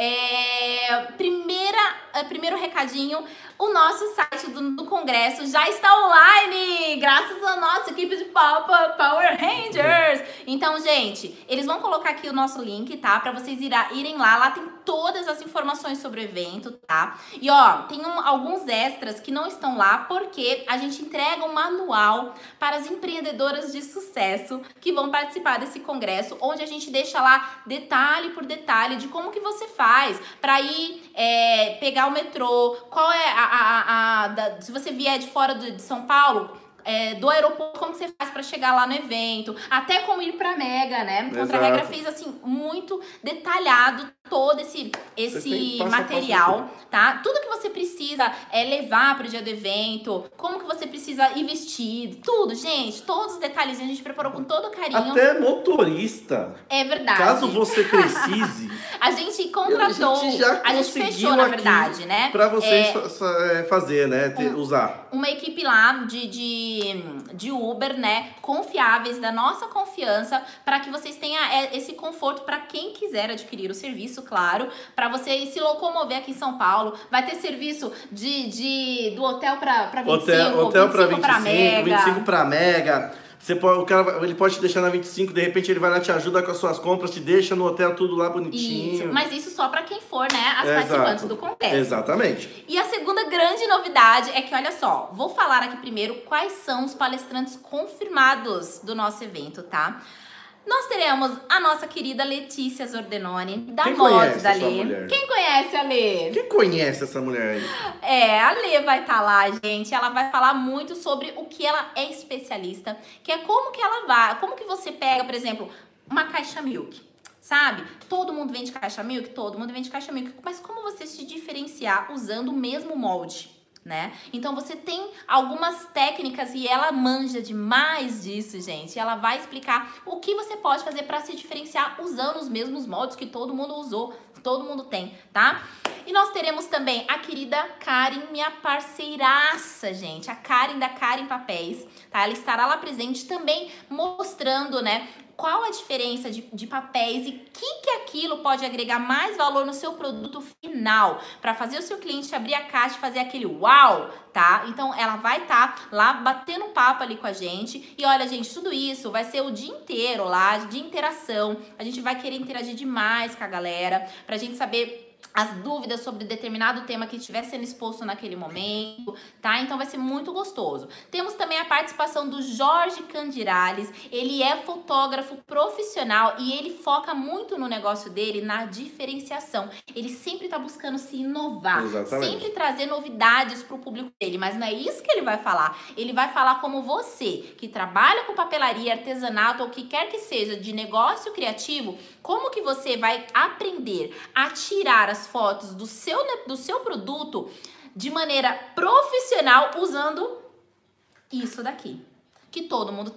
Primeiro recadinho, o nosso site do congresso já está online, graças à nossa equipe de Power Rangers. Então, gente, eles vão colocar aqui o nosso link, tá? Pra vocês irem lá, lá tem todas as informações sobre o evento, tá? E ó, tem alguns extras que não estão lá porque a gente entrega um manual para as empreendedoras de sucesso que vão participar desse congresso, onde a gente deixa lá detalhe por detalhe de como que você faz para ir pegar o metrô, qual é se você vier de fora de São Paulo, do aeroporto, como você faz para chegar lá no evento, até como ir pra Mega, né? Contra a Regra fez assim muito detalhado todo esse material, tá? Tudo que você precisa levar pro dia do evento, como que você precisa ir vestido, tudo, gente, todos os detalhes a gente preparou com todo carinho. Até motorista. É verdade. Caso você precise. A gente contratou, a gente fechou, na verdade, né? Pra vocês fazer, né? Usar. Uma equipe lá de Uber, né? Confiáveis, da nossa confiança, para que vocês tenham esse conforto para quem quiser adquirir o serviço, claro, para você se locomover aqui em São Paulo. Vai ter serviço do hotel para 25, hotel para 25 para Mega. 25 para Mega. O cara, ele pode te deixar na 25, de repente ele vai lá, te ajuda com as suas compras, te deixa no hotel tudo lá bonitinho. Isso, mas isso só para quem for, né, as participantes do congresso. Exatamente. E a segunda grande novidade é que, olha só, vou falar aqui primeiro quais são os palestrantes confirmados do nosso evento, tá? Nós teremos a nossa querida Letícia Zordenoni, da Mods da Lê. Quem conhece a Lê? Quem conhece essa mulher aí? A Lê vai estar lá, gente. Ela vai falar muito sobre o que ela é especialista, que é como que você pega, por exemplo, uma caixa milk. Sabe? Todo mundo vende caixa milk? Todo mundo vende caixa milk. Mas como você se diferenciar usando o mesmo molde? Né? Então você tem algumas técnicas e ela manja demais disso, gente. Ela vai explicar o que você pode fazer para se diferenciar usando os mesmos moldes que todo mundo usou, todo mundo tem, tá? E nós teremos também a querida Karen, minha parceiraça, gente. A Karen da Karen Papéis, tá? Ela estará lá presente também mostrando, né, qual a diferença de papéis e que aquilo pode agregar mais valor no seu produto final, para fazer o seu cliente abrir a caixa e fazer aquele uau, tá? Então ela vai estar lá batendo papo ali com a gente. E olha, gente, tudo isso vai ser o dia inteiro lá, de interação. A gente vai querer interagir demais com a galera, pra gente saber as dúvidas sobre determinado tema que estiver sendo exposto naquele momento, tá? Então vai ser muito gostoso. Temos também a participação do Jorge Candirales. Ele é fotógrafo profissional e ele foca muito no negócio dele, na diferenciação. Ele sempre tá buscando se inovar, sempre trazer novidades pro público dele, mas não é isso que ele vai falar. Ele vai falar como você, que trabalha com papelaria, artesanato ou o que quer que seja de negócio criativo, como que você vai aprender a tirar as fotos do seu produto de maneira profissional usando isso daqui, que todo mundo tem.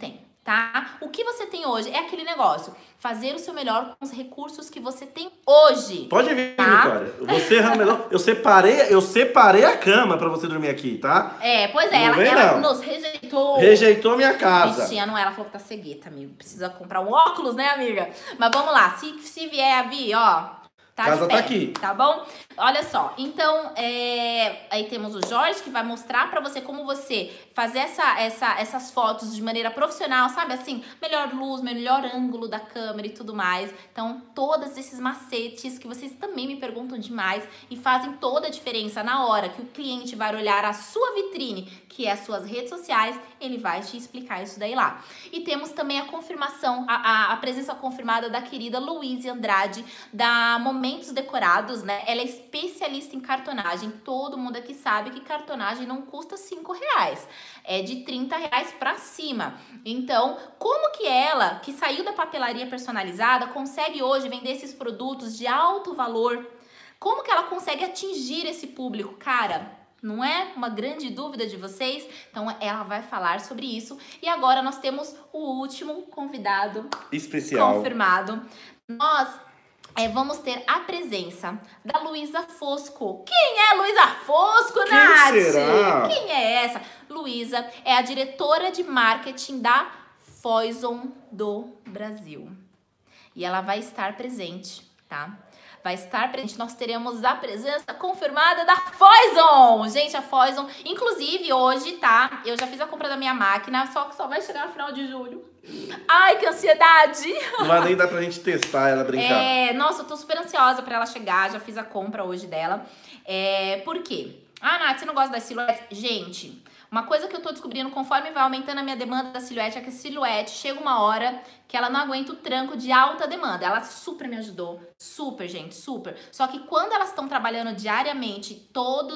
tá? O que você tem hoje é aquele negócio, fazer o seu melhor com os recursos que você tem hoje. Pode vir, tá? Vitória. Você é o melhor. Eu separei a cama pra você dormir aqui, tá? Pois é, ela nos rejeitou. Rejeitou minha casa. Bichinha, não, ela falou que tá cegueta, amigo. Precisa comprar um óculos, né, amiga? Mas vamos lá, se vier a vir, ó... Casa tá aqui. Tá bom? Olha só, então, aí temos o Jorge, que vai mostrar pra você como você fazer essas fotos de maneira profissional, sabe? Assim, melhor luz, melhor ângulo da câmera e tudo mais. Então, todos esses macetes que vocês também me perguntam demais e fazem toda a diferença na hora que o cliente vai olhar a sua vitrine, que é as suas redes sociais, ele vai te explicar isso daí lá. E temos também a confirmação, a presença confirmada da querida Luísa Andrade, da Momentos Decorados, né? Ela é especialista em cartonagem. Todo mundo aqui sabe que cartonagem não custa R$5, é de R$30 pra cima. Então, como que ela, que saiu da papelaria personalizada, consegue hoje vender esses produtos de alto valor? Como que ela consegue atingir esse público? Cara, não é uma grande dúvida de vocês? Então, ela vai falar sobre isso. E agora nós temos o último convidado especial confirmado. Nós vamos ter a presença da Luísa Fosco. Quem é Luísa Fosco, Nath? Quem será? Quem é essa? Luísa é a diretora de marketing da Foison do Brasil. E ela vai estar presente, tá? Vai estar presente. Nós teremos a presença confirmada da Foison. Gente, a Foison, inclusive hoje, tá? Eu já fiz a compra da minha máquina, só que só vai chegar no final de julho. Ai, que ansiedade! Não vai nem dar pra gente testar ela, brincar. Nossa, eu tô super ansiosa pra ela chegar. Já fiz a compra hoje dela. Por quê? Ah, Nath, você não gosta das silhuetes? Gente, uma coisa que eu tô descobrindo conforme vai aumentando a minha demanda da silhuete é que a silhuete chega uma hora que ela não aguenta o tranco de alta demanda. Ela super me ajudou. Super, gente, super. Só que quando elas estão trabalhando diariamente,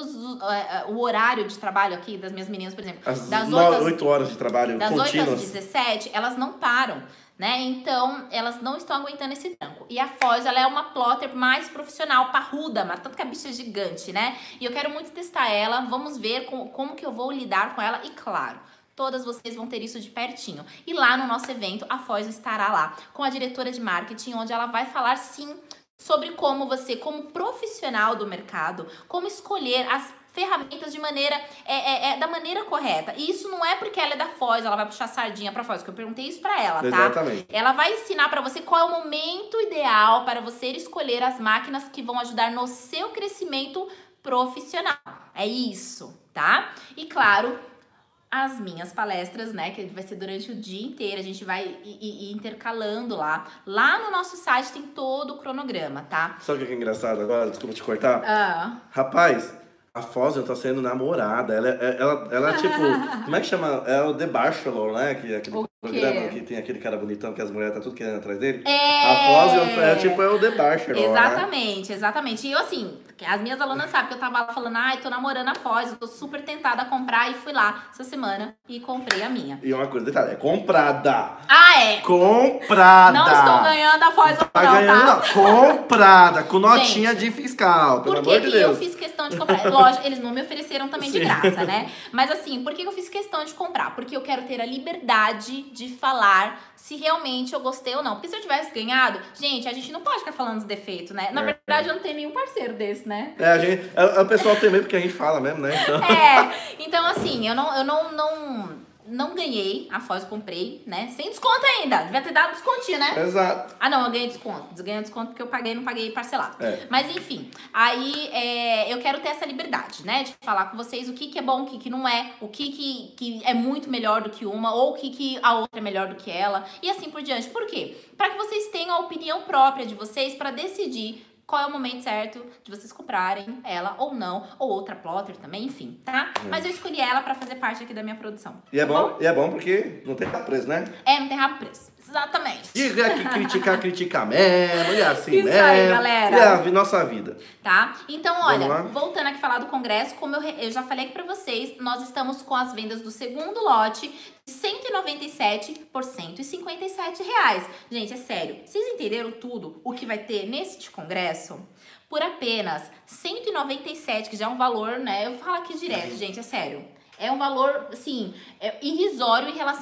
o horário de trabalho aqui das minhas meninas, por exemplo, das 8 horas de trabalho das contínuas. 8 às 17, elas não param, né? Então, elas não estão aguentando esse tranco. E a Foz, ela é uma plotter mais profissional, parruda, mas tanto que a bicha é gigante, né? E eu quero muito testar ela, vamos ver como que eu vou lidar com ela. E claro, todas vocês vão ter isso de pertinho. E lá no nosso evento, a Foz estará lá com a diretora de marketing, onde ela vai falar, sim, sobre como você, como profissional do mercado, como escolher as ferramentas de maneira, da maneira correta. E isso não é porque ela é da Foz, ela vai puxar sardinha pra Foz, que eu perguntei isso pra ela, tá? Exatamente. Ela vai ensinar pra você qual é o momento ideal para você escolher as máquinas que vão ajudar no seu crescimento profissional. É isso, tá? E claro, as minhas palestras, né, que vai ser durante o dia inteiro, a gente vai ir intercalando lá. Lá no nosso site tem todo o cronograma, tá? Sabe o que é engraçado agora? Desculpa te cortar. Rapaz, a Fozion tá sendo namorada. Ela tipo, como é que chama? É o The Bachelor, né? Que é aquele programa que tem aquele cara bonitão que as mulheres tá tudo querendo atrás dele. A Fozion é o The Bachelor. Exatamente, né? Exatamente. E eu, assim, as minhas alunas sabem que eu tava lá falando, tô namorando a Fozion, tô super tentada a comprar, e fui lá essa semana e comprei a minha. E uma coisa, detalhe, é comprada. Comprada. Não estou ganhando a Fozion, tá ganhando, não. Comprada, com notinha de fiscal, pelo amor de Deus. Eu fiz questão de comprar? Lógico, eles não me ofereceram também de graça, né? Mas assim, por que eu fiz questão de comprar? Porque eu quero ter a liberdade de falar se realmente eu gostei ou não. Porque se eu tivesse ganhado, gente, a gente não pode ficar falando dos defeitos, né? Na verdade, eu não tenho nenhum parceiro desse, né? O pessoal tem medo porque a gente fala mesmo, né? Então... então assim, eu não ganhei, a Foz comprei, né? Sem desconto ainda. Devia ter dado descontinho, né? Exato. Não, eu ganhei desconto. Ganhei desconto porque eu não paguei parcelado. Mas enfim, aí eu quero ter essa liberdade, né? De falar com vocês o que é bom, o que não é, o que é muito melhor do que uma, ou o que a outra é melhor do que ela, e assim por diante. Por quê? Para que vocês tenham a opinião própria de vocês para decidir qual é o momento certo de vocês comprarem ela ou não, ou outra plotter também, enfim, tá? Mas eu escolhi ela pra fazer parte aqui da minha produção. E é bom porque não tem rabo preso, né? Não tem rabo preso. Exatamente. Diga que criticar mesmo, e assim isso mesmo. Isso aí, galera. E a nossa vida. Tá? Então, olha, voltando aqui a falar do congresso, como eu já falei aqui pra vocês, nós estamos com as vendas do segundo lote de 197 por R$157. Gente, é sério. Vocês entenderam tudo o que vai ter nesse congresso? Por apenas 197, que já é um valor, né? Eu falo aqui direto, gente, é sério. É um valor, assim, irrisório em relação a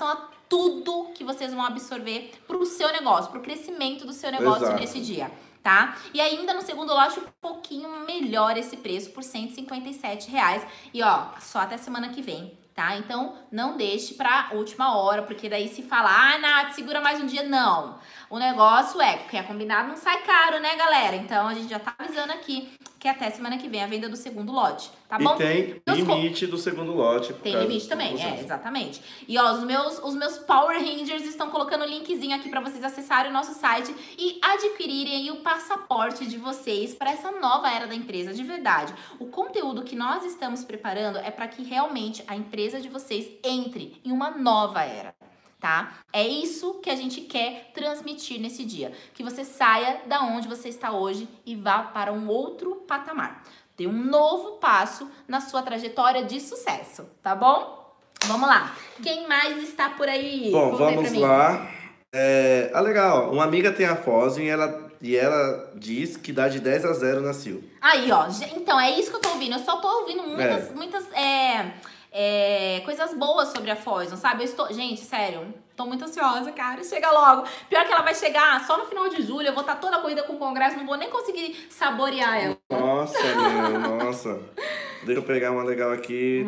tudo que vocês vão absorver pro seu negócio, pro crescimento do seu negócio nesse dia. Tá? E ainda no segundo lote, um pouquinho melhor esse preço, por R$157. E ó, só até semana que vem, tá? Então, não deixe pra última hora, porque daí se falar, Nath, segura mais um dia. Não. O negócio que é combinado, não sai caro, né, galera? Então, a gente já tá avisando aqui que até semana que vem a venda do segundo lote, tá bom? E tem limite do segundo lote. Tem limite também, exatamente. E ó, os meus Power Rangers estão colocando o linkzinho aqui pra vocês acessarem o nosso site e adquirirem aí o passaporte de vocês para essa nova era da empresa, de verdade. O conteúdo que nós estamos preparando é para que realmente a empresa de vocês entre em uma nova era. Tá? É isso que a gente quer transmitir nesse dia. Que você saia da onde você está hoje e vá para um outro patamar. Dê um novo passo na sua trajetória de sucesso, tá bom? Vamos lá. Quem mais está por aí? Bom, vamos lá. Legal. Uma amiga tem a Foz e ela diz que dá de 10-0 na Sil. Aí, ó. Então, é isso que eu tô ouvindo. Eu só tô ouvindo muitas coisas boas sobre a Foison, sabe? Gente, sério, tô muito ansiosa, cara. Chega logo. Pior que ela vai chegar só no final de julho. Eu vou estar toda corrida com o congresso, não vou nem conseguir saborear ela. Nossa, nossa. Deixa eu pegar uma legal aqui.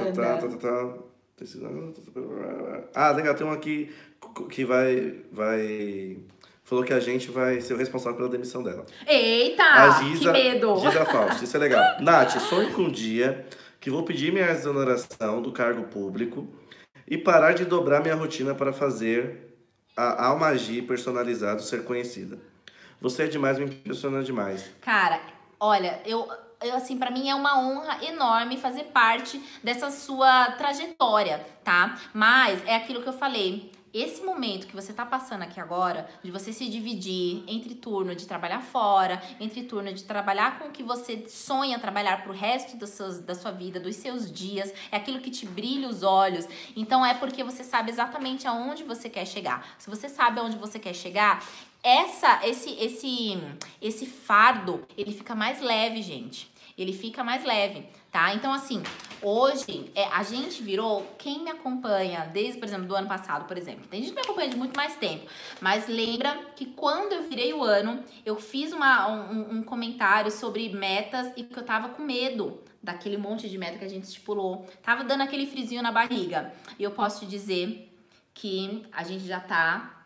Legal, tem uma aqui que vai... Falou que a gente vai ser o responsável pela demissão dela. Eita, que medo. Giza Fausto, isso é legal. Nath, sonho com um dia que vou pedir minha exoneração do cargo público e parar de dobrar minha rotina para fazer a Almagi personalizado ser conhecida. Você é demais, me impressiona demais. Cara, olha, eu assim, pra mim é uma honra enorme fazer parte dessa sua trajetória, tá? Mas é aquilo que eu falei. Esse momento que você tá passando aqui agora, de você se dividir entre turno de trabalhar fora, entre turno de trabalhar com o que você sonha trabalhar pro resto da sua vida, dos seus dias, é aquilo que te brilha os olhos. Então é porque você sabe exatamente aonde você quer chegar. Se você sabe aonde você quer chegar, esse fardo, ele fica mais leve, gente. Ele fica mais leve, tá? Então, assim, hoje, a gente virou... Quem me acompanha desde, por exemplo, do ano passado, por exemplo. Tem gente que me acompanha de muito mais tempo. Mas lembra que quando eu virei o ano, eu fiz um comentário sobre metas e que eu tava com medo daquele monte de meta que a gente estipulou. Tava dando aquele frisinho na barriga. E eu posso te dizer que a gente já tá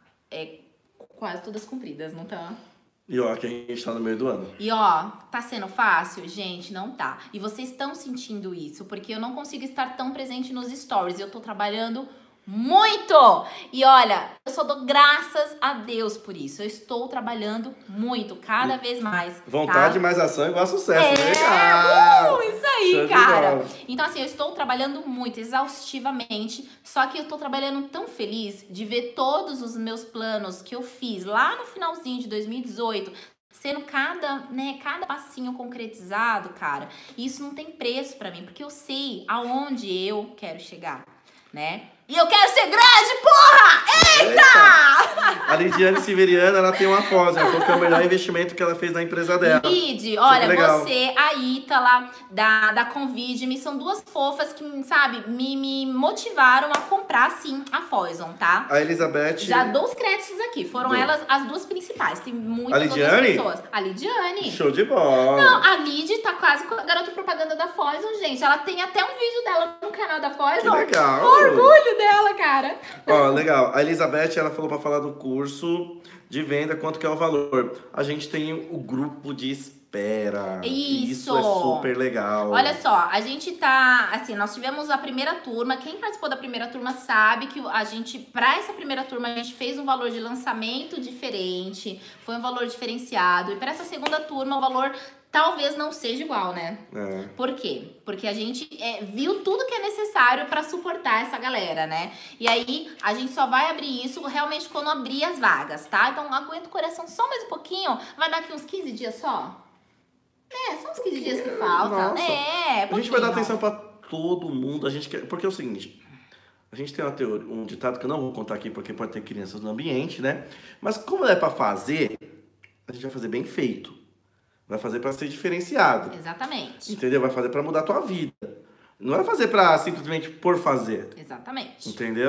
quase todas cumpridas, não tá? E ó, que a gente tá no meio do ano. E ó, tá sendo fácil? Gente, não tá. E vocês estão sentindo isso, porque eu não consigo estar tão presente nos stories. Eu tô trabalhando muito! E olha, eu só dou graças a Deus por isso. Eu estou trabalhando muito, cada vez mais. Vontade, tá? Mais ação igual a sucesso. Legal! Isso aí, cara. Então, assim, eu estou trabalhando muito, exaustivamente. Só que eu tô trabalhando tão feliz de ver todos os meus planos que eu fiz lá no finalzinho de 2018... sendo cada passinho concretizado, cara. E isso não tem preço pra mim, porque eu sei aonde eu quero chegar, né? E eu quero ser grande, porra! Eita! A Lidiane Severiana, ela tem uma Foz, ela falou que é o melhor investimento que ela fez na empresa dela. Lid, olha, você, a Ítala, da Convide-me, são duas fofas que, sabe, me motivaram a comprar, sim, a Foison, tá? A Elizabeth... Já dou os créditos aqui, foram elas as duas principais, tem muitas outras pessoas. A Lidiane? Show de bola! Não, a Lid tá quase com a garota propaganda da Foison, gente. Ela tem até um vídeo dela no canal da Foison. Que legal! Orgulho dela, cara. Ó, legal. A Elizabeth, ela falou pra falar do curso de venda, quanto que é o valor. A gente tem o grupo de espera. Isso é super legal. Olha só, a gente tá, assim, nós tivemos a primeira turma. Quem participou da primeira turma sabe que a gente, pra essa primeira turma, a gente fez um valor de lançamento diferente. Foi um valor diferenciado. E pra essa segunda turma, o valor... talvez não seja igual, né? Por quê? Porque a gente viu tudo que é necessário pra suportar essa galera, né? E aí, a gente só vai abrir isso realmente quando abrir as vagas, tá? Então, aguenta o coração só mais um pouquinho. Vai dar aqui uns 15 dias só? Só uns 15 dias que falta. Nossa. A gente vai dar atenção pra todo mundo. A gente quer... Porque é o seguinte... A gente tem uma teoria, um ditado que eu não vou contar aqui porque pode ter crianças no ambiente, né? Mas como é pra fazer, a gente vai fazer bem feito. Vai fazer pra ser diferenciado. Exatamente. Entendeu? Vai fazer pra mudar a tua vida. Não vai fazer pra simplesmente por fazer. Exatamente. Entendeu?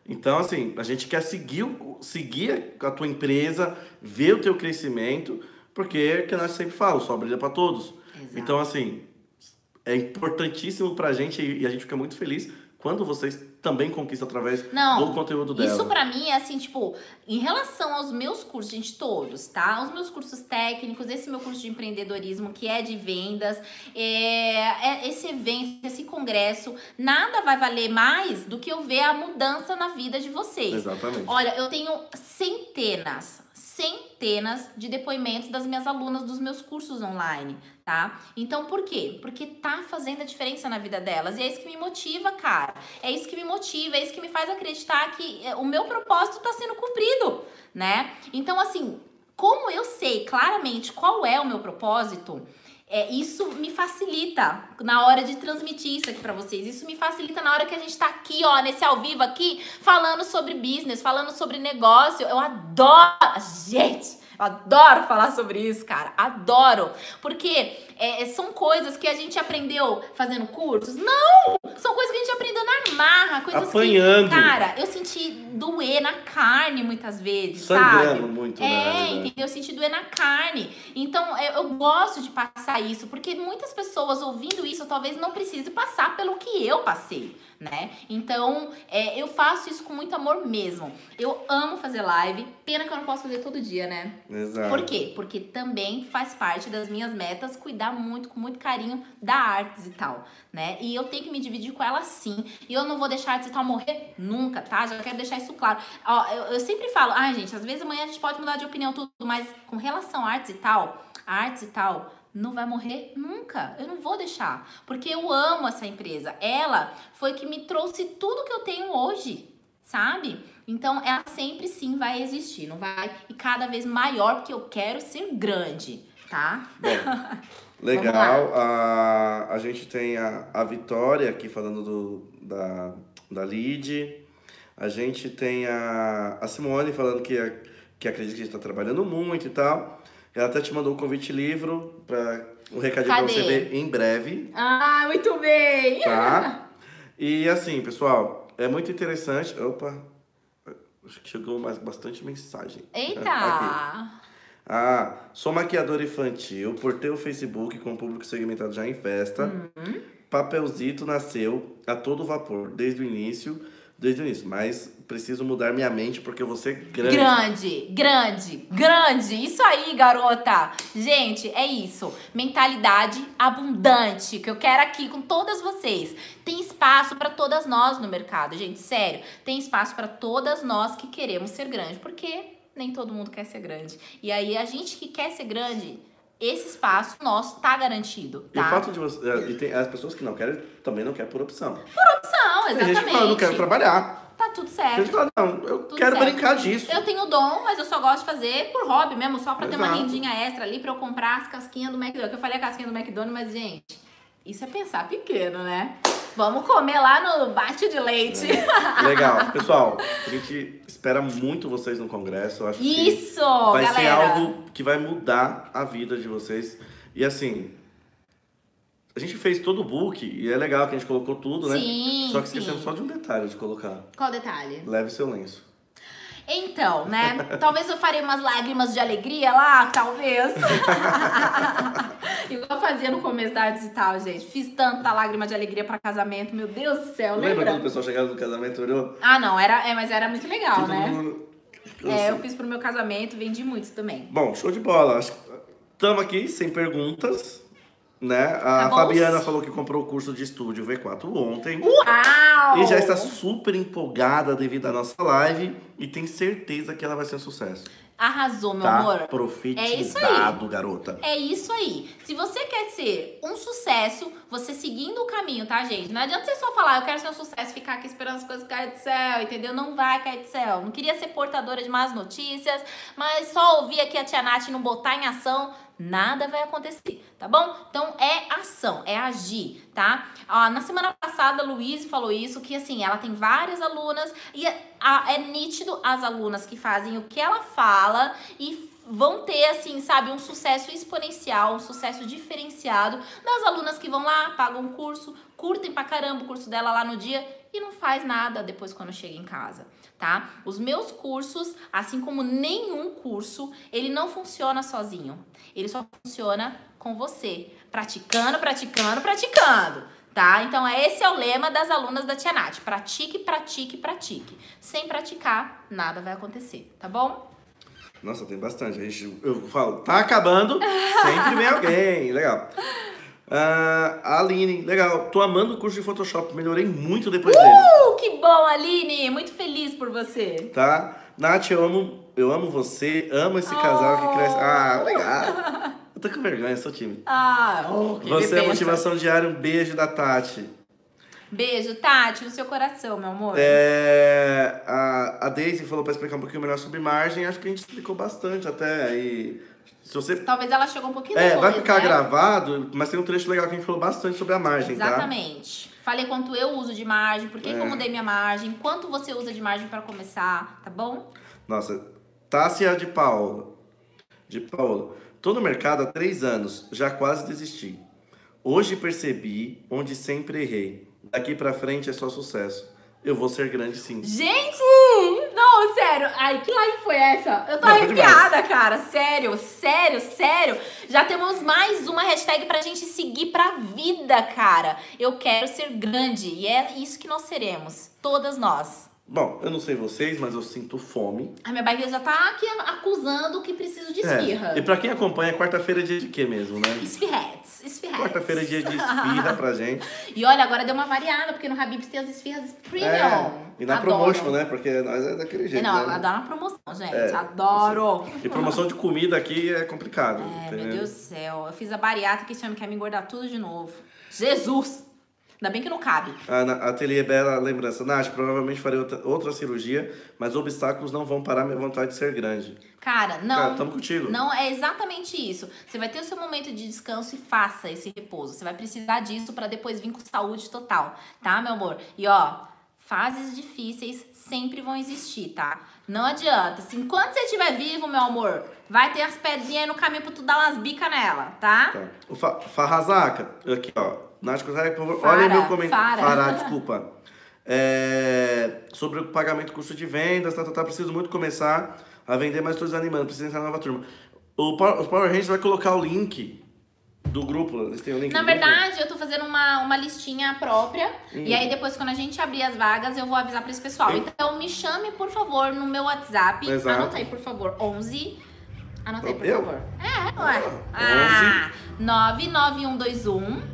Então, assim, a gente quer seguir a tua empresa, ver o teu crescimento, porque é que nós sempre falamos, só brilha para todos. Exato. Então, assim, é importantíssimo pra gente e a gente fica muito feliz quando vocês também conquistam através do conteúdo dela. Isso pra mim é assim, tipo, em relação aos meus cursos, gente, todos, tá? Os meus cursos técnicos, esse meu curso de empreendedorismo, que é de vendas, esse evento, esse congresso, nada vai valer mais do que eu ver a mudança na vida de vocês. Exatamente. Olha, eu tenho centenas de depoimentos das minhas alunas dos meus cursos online, tá? Então, por quê? Porque tá fazendo a diferença na vida delas. E é isso que me motiva, cara. É isso que me motiva, é isso que me faz acreditar que o meu propósito tá sendo cumprido, né? Então, assim, como eu sei claramente qual é o meu propósito, isso me facilita na hora de transmitir isso aqui pra vocês. Isso me facilita na hora que a gente tá aqui, ó, nesse ao vivo aqui, falando sobre business, falando sobre negócio. Eu adoro, gente, eu adoro falar sobre isso, cara. Adoro. Porque são coisas que a gente aprendeu fazendo cursos. Não! São coisas que a gente aprendeu na marra. Coisas apanhando. Que, cara, eu senti doer na carne muitas vezes, sangrando sabe? Muito, né? Entendeu? Eu senti doer na carne. Então, eu gosto de passar isso, porque muitas pessoas ouvindo isso talvez não precisem passar pelo que eu passei, né? Então, eu faço isso com muito amor mesmo. Eu amo fazer live, pena que eu não posso fazer todo dia, né? Exato. Por quê? Porque também faz parte das minhas metas cuidar muito, com muito carinho da Artes e Tal, né? E eu tenho que me dividir com ela sim. E eu não vou deixar a Artes e Tal morrer nunca, tá? Já quero deixar isso claro. Ó, eu sempre falo, gente, às vezes amanhã a gente pode mudar de opinião tudo, mas com relação a Artes e Tal, a Artes e Tal não vai morrer nunca. Eu não vou deixar. Porque eu amo essa empresa. Ela foi que me trouxe tudo que eu tenho hoje, sabe? Então, ela sempre sim vai existir, não vai? E cada vez maior, porque eu quero ser grande, tá? Bom, legal. A gente tem a Vitória aqui falando da Lid. A gente tem a Simone falando que acredita que a gente tá trabalhando muito e tal. Ela até te mandou o convite livro para um recadinho pra você ver em breve. Ah, muito bem! Tá? E assim, pessoal, é muito interessante. Opa, acho que chegou bastante mensagem. Eita! Aqui. Sou maquiadora infantil, por ter o Facebook com o público segmentado já em festa. Papelzito nasceu a todo vapor, desde o início, mas preciso mudar minha mente porque eu vou ser grande. Grande. Isso aí, garota. Gente, é isso. Mentalidade abundante que eu quero aqui com todas vocês. Tem espaço para todas nós no mercado, gente, sério. Tem espaço para todas nós que queremos ser grande, porque nem todo mundo quer ser grande. E aí, a gente que quer ser grande, esse espaço nosso tá garantido, tá? E o fato de você... E tem as pessoas que não querem, também não querem por opção. Por opção, exatamente. Tem gente que fala, não quero trabalhar. Tá tudo certo. Tem gente que fala, não, eu quero brincar disso. Eu tenho dom, mas eu só gosto de fazer por hobby mesmo, só pra ter uma rendinha extra ali, pra eu comprar as casquinhas do McDonald's. Que eu falei a casquinha do McDonald's, mas, gente, isso é pensar pequeno, né? Vamos comer lá no bate de leite. Legal. Pessoal, a gente espera muito vocês no congresso. Eu acho isso, que vai galera. ser algo que vai mudar a vida de vocês. E assim, a gente fez todo o book e é legal que a gente colocou tudo, né? Sim, só que esquecemos só de um detalhe de colocar. Qual detalhe? Leve seu lenço. Então, né? Talvez eu farei umas lágrimas de alegria lá, talvez. Igual eu fazia no começo da Artes e Tal, gente. Fiz tanta lágrima de alegria pra casamento, meu Deus do céu, lembra quando o pessoal chegava no casamento e olhou? Não, mas era muito legal, todo né? Mundo... eu fiz pro meu casamento, vendi muitos também. Bom, show de bola. Estamos aqui sem perguntas. Né? A Fabiana falou que comprou o curso de estúdio V4 ontem. Uau! E já está super empolgada devido à nossa live e tem certeza que ela vai ser um sucesso. Arrasou, meu amor. Profetizado, garota. É isso aí. Se você quer ser um sucesso, você seguindo o caminho, tá, gente? Não adianta você só falar, eu quero ser um sucesso, ficar aqui esperando as coisas caírem do céu, entendeu? Não vai cair do céu. Não queria ser portadora de más notícias, mas só ouvir aqui a tia Nath e não botar em ação, nada vai acontecer, tá bom? Então, é ação, é agir, tá? Na semana passada, a Luísa falou isso, que assim, ela tem várias alunas e é nítido as alunas que fazem o que ela fala e vão ter, assim, sabe, um sucesso exponencial, um sucesso diferenciado das alunas que vão lá, pagam o curso, curtem pra caramba o curso dela lá no dia e não faz nada depois quando chega em casa, tá? Os meus cursos, assim como nenhum curso, ele não funciona sozinho. Ele só funciona com você, praticando, praticando, praticando. Tá? Então, esse é o lema das alunas da Tia Nath. Pratique, pratique, pratique. Sem praticar, nada vai acontecer, tá bom? Nossa, tem bastante. Eu falo, tá acabando, sempre vem alguém. Legal. Aline, legal. Tô amando o curso de Photoshop. Melhorei muito depois dele. Que bom, Aline. Muito feliz por você. Tá? Nath, eu amo você. Amo esse casal que cresce. Legal. Eu tô com vergonha, sou tímido. Você é a motivação diária. Um beijo da Tati. Beijo, Tati, no seu coração, meu amor. A Daisy falou pra explicar um pouquinho melhor sobre margem. Acho que a gente explicou bastante até. E se você... Talvez ela chegou um pouquinho depois, vai ficar gravado, mas tem um trecho legal que a gente falou bastante sobre a margem, Exatamente. Tá? Falei quanto eu uso de margem, por que eu mudei minha margem, quanto você usa de margem pra começar, tá bom? Nossa, Tássia de Paula. Tô no mercado há 3 anos, já quase desisti. Hoje percebi onde sempre errei. Daqui pra frente é só sucesso. Eu vou ser grande sim. Gente! Não, sério. Ai, que live foi essa? Eu tô arrepiada, cara. Sério. Já temos mais uma hashtag pra gente seguir pra vida, cara. Eu quero ser grande. E é isso que nós seremos. Todas nós. Bom, eu não sei vocês, mas eu sinto fome. A minha barriga já tá aqui acusando que preciso de esfirra. E pra quem acompanha, quarta-feira é dia de quê mesmo, né? Esfirretes. Quarta-feira é dia de esfirra pra gente. E olha, agora deu uma variada, porque no Habib's tem as esfirras premium. E na promotion, né? Porque nós é daquele jeito. Não, né? adoro uma promoção, gente. Adoro. E promoção de comida aqui é complicado. Meu Deus do céu. Eu fiz a bariátrica que esse homem quer me engordar tudo de novo. Jesus! Ainda bem que não cabe. A Ateliê Bela lembrança. Nath, provavelmente farei outra cirurgia, mas obstáculos não vão parar minha vontade de ser grande. Cara, não. Cara, tamo contigo. Não, é exatamente isso. Você vai ter o seu momento de descanso e faça esse repouso. Você vai precisar disso pra depois vir com saúde total, tá, meu amor? E fases difíceis sempre vão existir, tá? Não adianta. Se enquanto você estiver vivo, meu amor, vai ter as pedrinhas aí no caminho pra tu dar umas bicas nela, tá? O Farrazaka, aqui, Nath, por favor, olha meu comentário. Desculpa. Sobre o pagamento do custo de vendas, preciso muito começar a vender, mas estou desanimando, preciso entrar na nova turma. Os Power Rangers vai colocar o link do grupo, eles têm o link. Na verdade, eu tô fazendo uma listinha própria, e aí depois quando a gente abrir as vagas, eu vou avisar pra esse pessoal. Então me chame, por favor, no meu WhatsApp. Exato. Anota aí, por favor, 11... Anota aí, por favor. 99121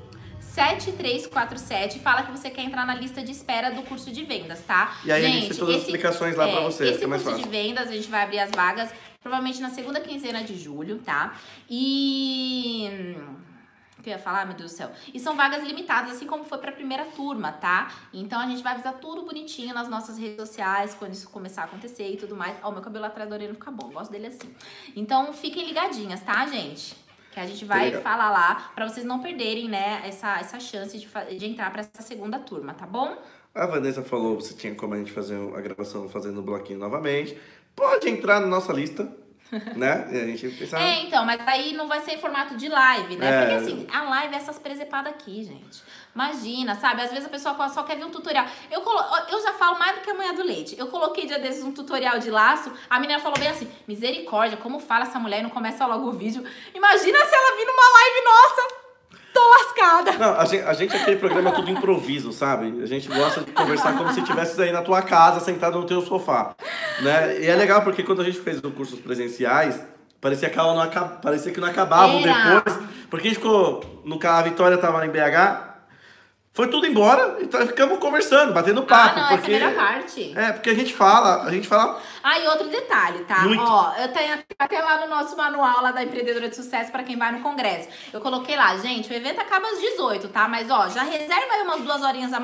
7347, fala que você quer entrar na lista de espera do curso de vendas, tá? E aí a gente tem todas as explicações lá pra você. Esse curso de vendas, a gente vai abrir as vagas provavelmente na segunda quinzena de julho, tá? E... o que eu ia falar, meu Deus do céu? E são vagas limitadas, assim como foi pra primeira turma, tá? Então a gente vai avisar tudo bonitinho nas nossas redes sociais, quando isso começar a acontecer e tudo mais. Meu cabelo atrás da orelha não fica bom, eu gosto dele assim. Então fiquem ligadinhas, tá, gente? Que a gente vai falar lá pra vocês não perderem, né, essa chance de entrar pra essa segunda turma, tá bom? A Vanessa falou que você tinha como a gente fazer a gravação fazendo o bloquinho novamente. Pode entrar na nossa lista, né? E a gente pensar... então, mas aí não vai ser em formato de live, né? Porque assim, a live é essas presepadas aqui, gente. Imagina, sabe? Às vezes a pessoa só quer ver um tutorial. Eu já falo mais do que a manhã do leite. Eu coloquei dia desses um tutorial de laço. A menina falou bem assim, misericórdia, como fala essa mulher e não começa logo o vídeo. Imagina se ela vir numa live nossa. Tô lascada. Não, a gente aquele programa é tudo improviso, sabe? A gente gosta de conversar como se estivesse aí na tua casa, sentado no teu sofá, né? E é legal porque quando a gente fez os cursos presenciais, parecia que não acabavam depois. Porque a gente ficou... A Vitória tava em BH... Foi tudo embora e ficamos conversando, batendo papo. Porque... essa é a melhor parte. Porque a gente fala... E outro detalhe, tá? Muito. Eu tenho até lá no nosso manual lá da Empreendedora de Sucesso pra quem vai no congresso. Eu coloquei lá, gente, o evento acaba às 18, tá? Mas, já reserva aí umas 2 horinhas a mais, por quê?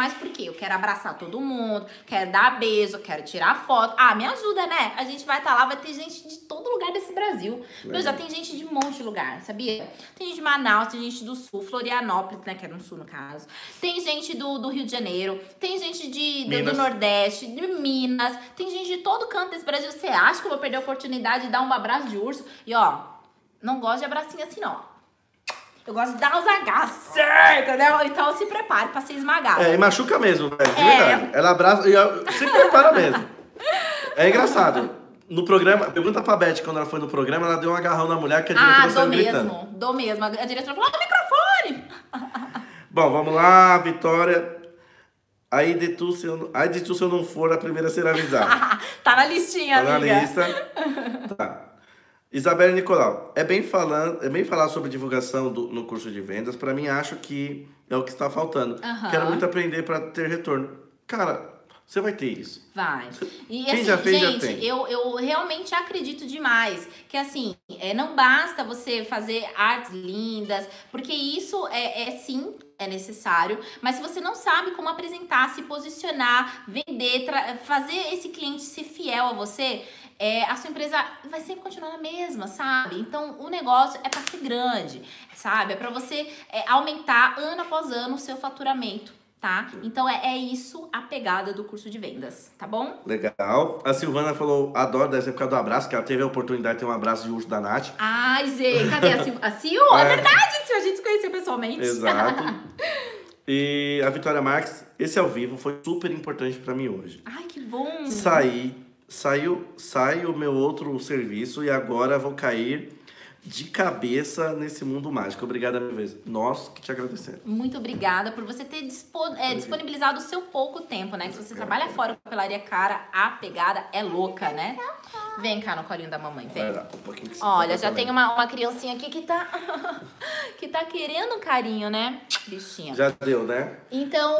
quê? Eu quero abraçar todo mundo, quero dar beijo, quero tirar foto. Ah, me ajuda, né? A gente vai estar lá, vai ter gente de todo lugar desse Brasil. Meu, já tem gente de um monte de lugar, sabia? Tem gente de Manaus, tem gente do Sul, Florianópolis, né? Que é no Sul, no caso. Tem gente do Rio de Janeiro, tem gente do Nordeste, de Minas, tem gente de todo canto desse Brasil. Você acha que eu vou perder a oportunidade de dar um abraço de urso? E ó, não gosto de abracinho assim, não. Eu gosto de dar uns agassos, entendeu? Então se prepare pra ser esmagado. E machuca mesmo, velho, de verdade. Ela abraça e se prepara mesmo. É engraçado. No programa, pergunta pra Beth, quando ela foi no programa, ela deu um agarrão na mulher que a diretora saiu gritando. Dou mesmo. A diretora falou, microfone! Bom, vamos lá, Vitória. Aí de tu se eu não for a primeira a ser avisada. Tá na listinha, amiga. Tá na lista. Tá. Isabela Nicolau, é bem falar sobre divulgação no curso de vendas. Pra mim, acho que é o que está faltando. Quero muito aprender pra ter retorno. Cara, você vai ter isso. Vai. E quem assim, já fez, gente, já tem. Eu realmente acredito demais que assim, não basta você fazer artes lindas, porque isso sim, é necessário, mas se você não sabe como apresentar, se posicionar, vender, fazer esse cliente ser fiel a você, a sua empresa vai sempre continuar na mesma, sabe? Então, o negócio é para ser grande, sabe? É para você aumentar ano após ano o seu faturamento, tá? Então, é isso a pegada do curso de vendas, tá bom? Legal. A Silvana falou, adoro, deve ser por causa do abraço, que ela teve a oportunidade de ter um abraço de urso da Nath. Ai, gente, cadê a Sil? A Sil? É verdade, Sil, a gente se conheceu pessoalmente. Exato. E a Vitória Marques, esse ao vivo foi super importante pra mim hoje. Ai, que bom! Saiu o meu outro serviço e agora vou cair de cabeça nesse mundo mágico. Obrigada, minha vez. Nós que te agradecemos. Muito obrigada por você ter disponibilizado o seu pouco tempo, né? Que se você trabalha fora com papelaria cara, a pegada é louca, né? Vem cá no colinho da mamãe, vem. Vai lá, um pouquinho que olha, já tem uma criancinha aqui que tá que tá querendo carinho, né? Bichinha. Já deu, né? Então,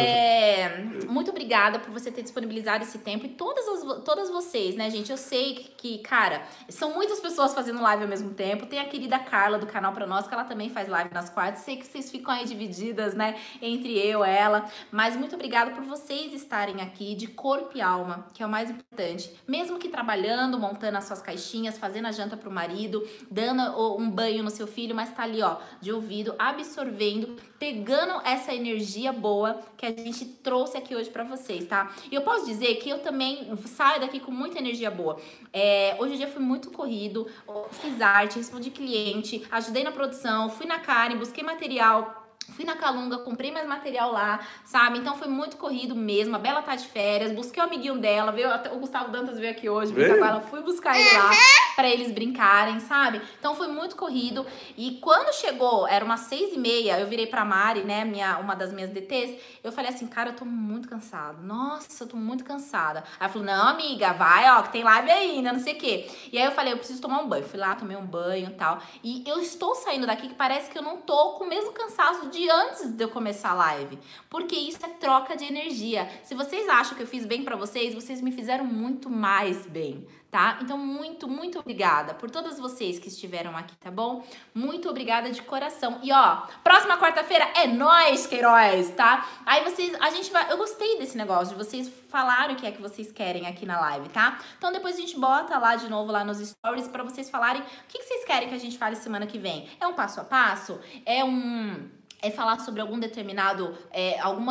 muito obrigada por você ter disponibilizado esse tempo e todas vocês, né, gente? Eu sei que, cara, são muitas pessoas fazendo live ao mesmo tempo. Tem a querida Carla do canal Pra Nós, que ela também faz live nas quartas. Sei que vocês ficam aí divididas, né, entre eu e ela. Mas muito obrigada por vocês estarem aqui de corpo e alma, que é o mais importante. Mesmo que trabalhando, montando as suas caixinhas, fazendo a janta pro marido, dando um banho no seu filho, mas tá ali, ó, de ouvido, absorvendo, pegando essa energia boa que a gente trouxe aqui hoje pra vocês, tá? E eu posso dizer que eu também saio daqui com muita energia boa. Hoje o dia foi muito corrido, fiz arte, respondi cliente, ajudei na produção, fui na Karen, busquei material, fui na Calunga, comprei mais material lá, sabe? Então foi muito corrido mesmo. A Bela tá de férias, busquei o amiguinho dela, veio, até o Gustavo Dantas veio aqui hoje, brincar com ela, fui buscar ele lá pra eles brincarem, sabe? Então foi muito corrido. E quando chegou, era umas 6h30, eu virei pra Mari, né, uma das minhas DTs, eu falei assim, cara, eu tô muito cansada. Nossa, eu tô muito cansada. Aí ela falou, não, amiga, vai, ó, que tem live ainda, não sei o quê. E aí eu falei, eu preciso tomar um banho. Fui lá, tomei um banho e tal. E eu estou saindo daqui que parece que eu não tô com o mesmo cansaço de antes de eu começar a live, porque isso é troca de energia. Se vocês acham que eu fiz bem pra vocês, vocês me fizeram muito mais bem, tá? Então muito, muito obrigada por todas vocês que estiveram aqui, tá bom? Muito obrigada de coração. E ó, próxima quarta-feira é nóis, Queiroz, tá? Aí eu gostei desse negócio de vocês falarem o que é que vocês querem aqui na live, tá? Então depois a gente bota lá de novo lá nos stories pra vocês falarem o que vocês querem que a gente fale semana que vem. É um passo a passo? É falar sobre algum determinado, alguma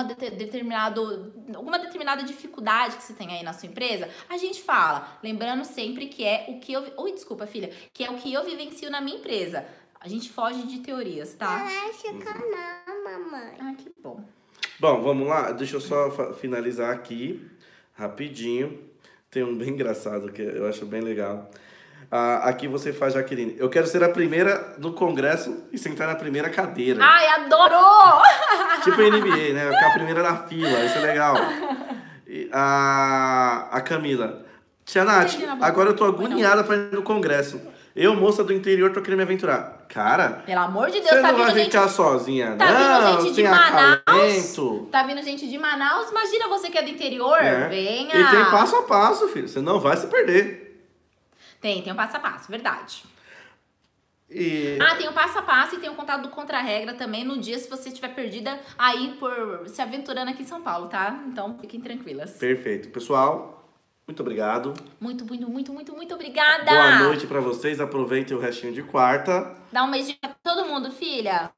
determinada dificuldade que você tem aí na sua empresa, a gente fala. Lembrando sempre que é o que eu... Oi, desculpa, filha. Que é o que eu vivencio na minha empresa. A gente foge de teorias, tá? Não, mamãe. Ah, que bom. Bom, vamos lá. Deixa eu só finalizar aqui, rapidinho. Tem um bem engraçado que eu acho bem legal. Aqui você faz, Jaqueline. Eu quero ser a primeira no congresso e sentar na primeira cadeira. Ai, adorou! Tipo NBA, né? Ficar a primeira na fila, isso é legal. E a Camila. Tia Nath, agora eu tô agoniada pra ir no congresso. Eu, moça do interior, tô querendo me aventurar. Cara, pelo amor de Deus, você não vai ficar sozinha, tá vindo gente de Manaus. Acalento. Tá vindo gente de Manaus. Imagina você que é do interior. Venha. E tem passo a passo, filho. Você não vai se perder. Tem um passo a passo, verdade. Tem o passo a passo e tem o contato do contra-regra também no dia se você estiver perdida aí por se aventurando aqui em São Paulo, tá? Então fiquem tranquilas. Perfeito. Pessoal, muito obrigado. Muito obrigada. Boa noite pra vocês. Aproveitem o restinho de quarta. Dá um beijinho pra todo mundo, filha.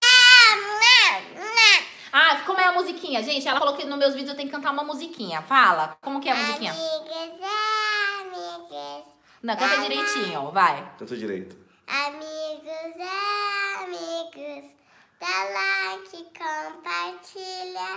Como é a musiquinha, gente? Ela falou que nos meus vídeos eu tenho que cantar uma musiquinha. Fala, como que é a musiquinha? Amigas. Não, canta direitinho, vai. Canta direito. Amigos, dá like, compartilha.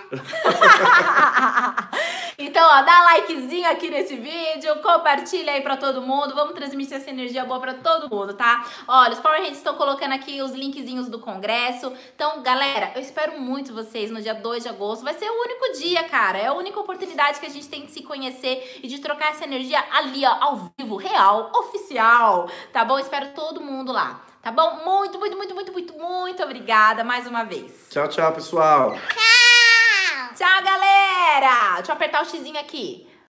Então, ó, dá likezinho aqui nesse vídeo, compartilha aí pra todo mundo, vamos transmitir essa energia boa pra todo mundo, tá? Olha, os Power Rangers estão colocando aqui os linkzinhos do congresso. Então, galera, eu espero muito vocês no dia 2 de agosto. Vai ser o único dia, cara, é a única oportunidade que a gente tem de se conhecer e de trocar essa energia ali, ó, ao vivo, real, oficial, tá bom? Espero todo mundo lá. Tá bom? Muito obrigada mais uma vez. Tchau, pessoal. Tchau. Tchau, galera. Deixa eu apertar o xizinho aqui.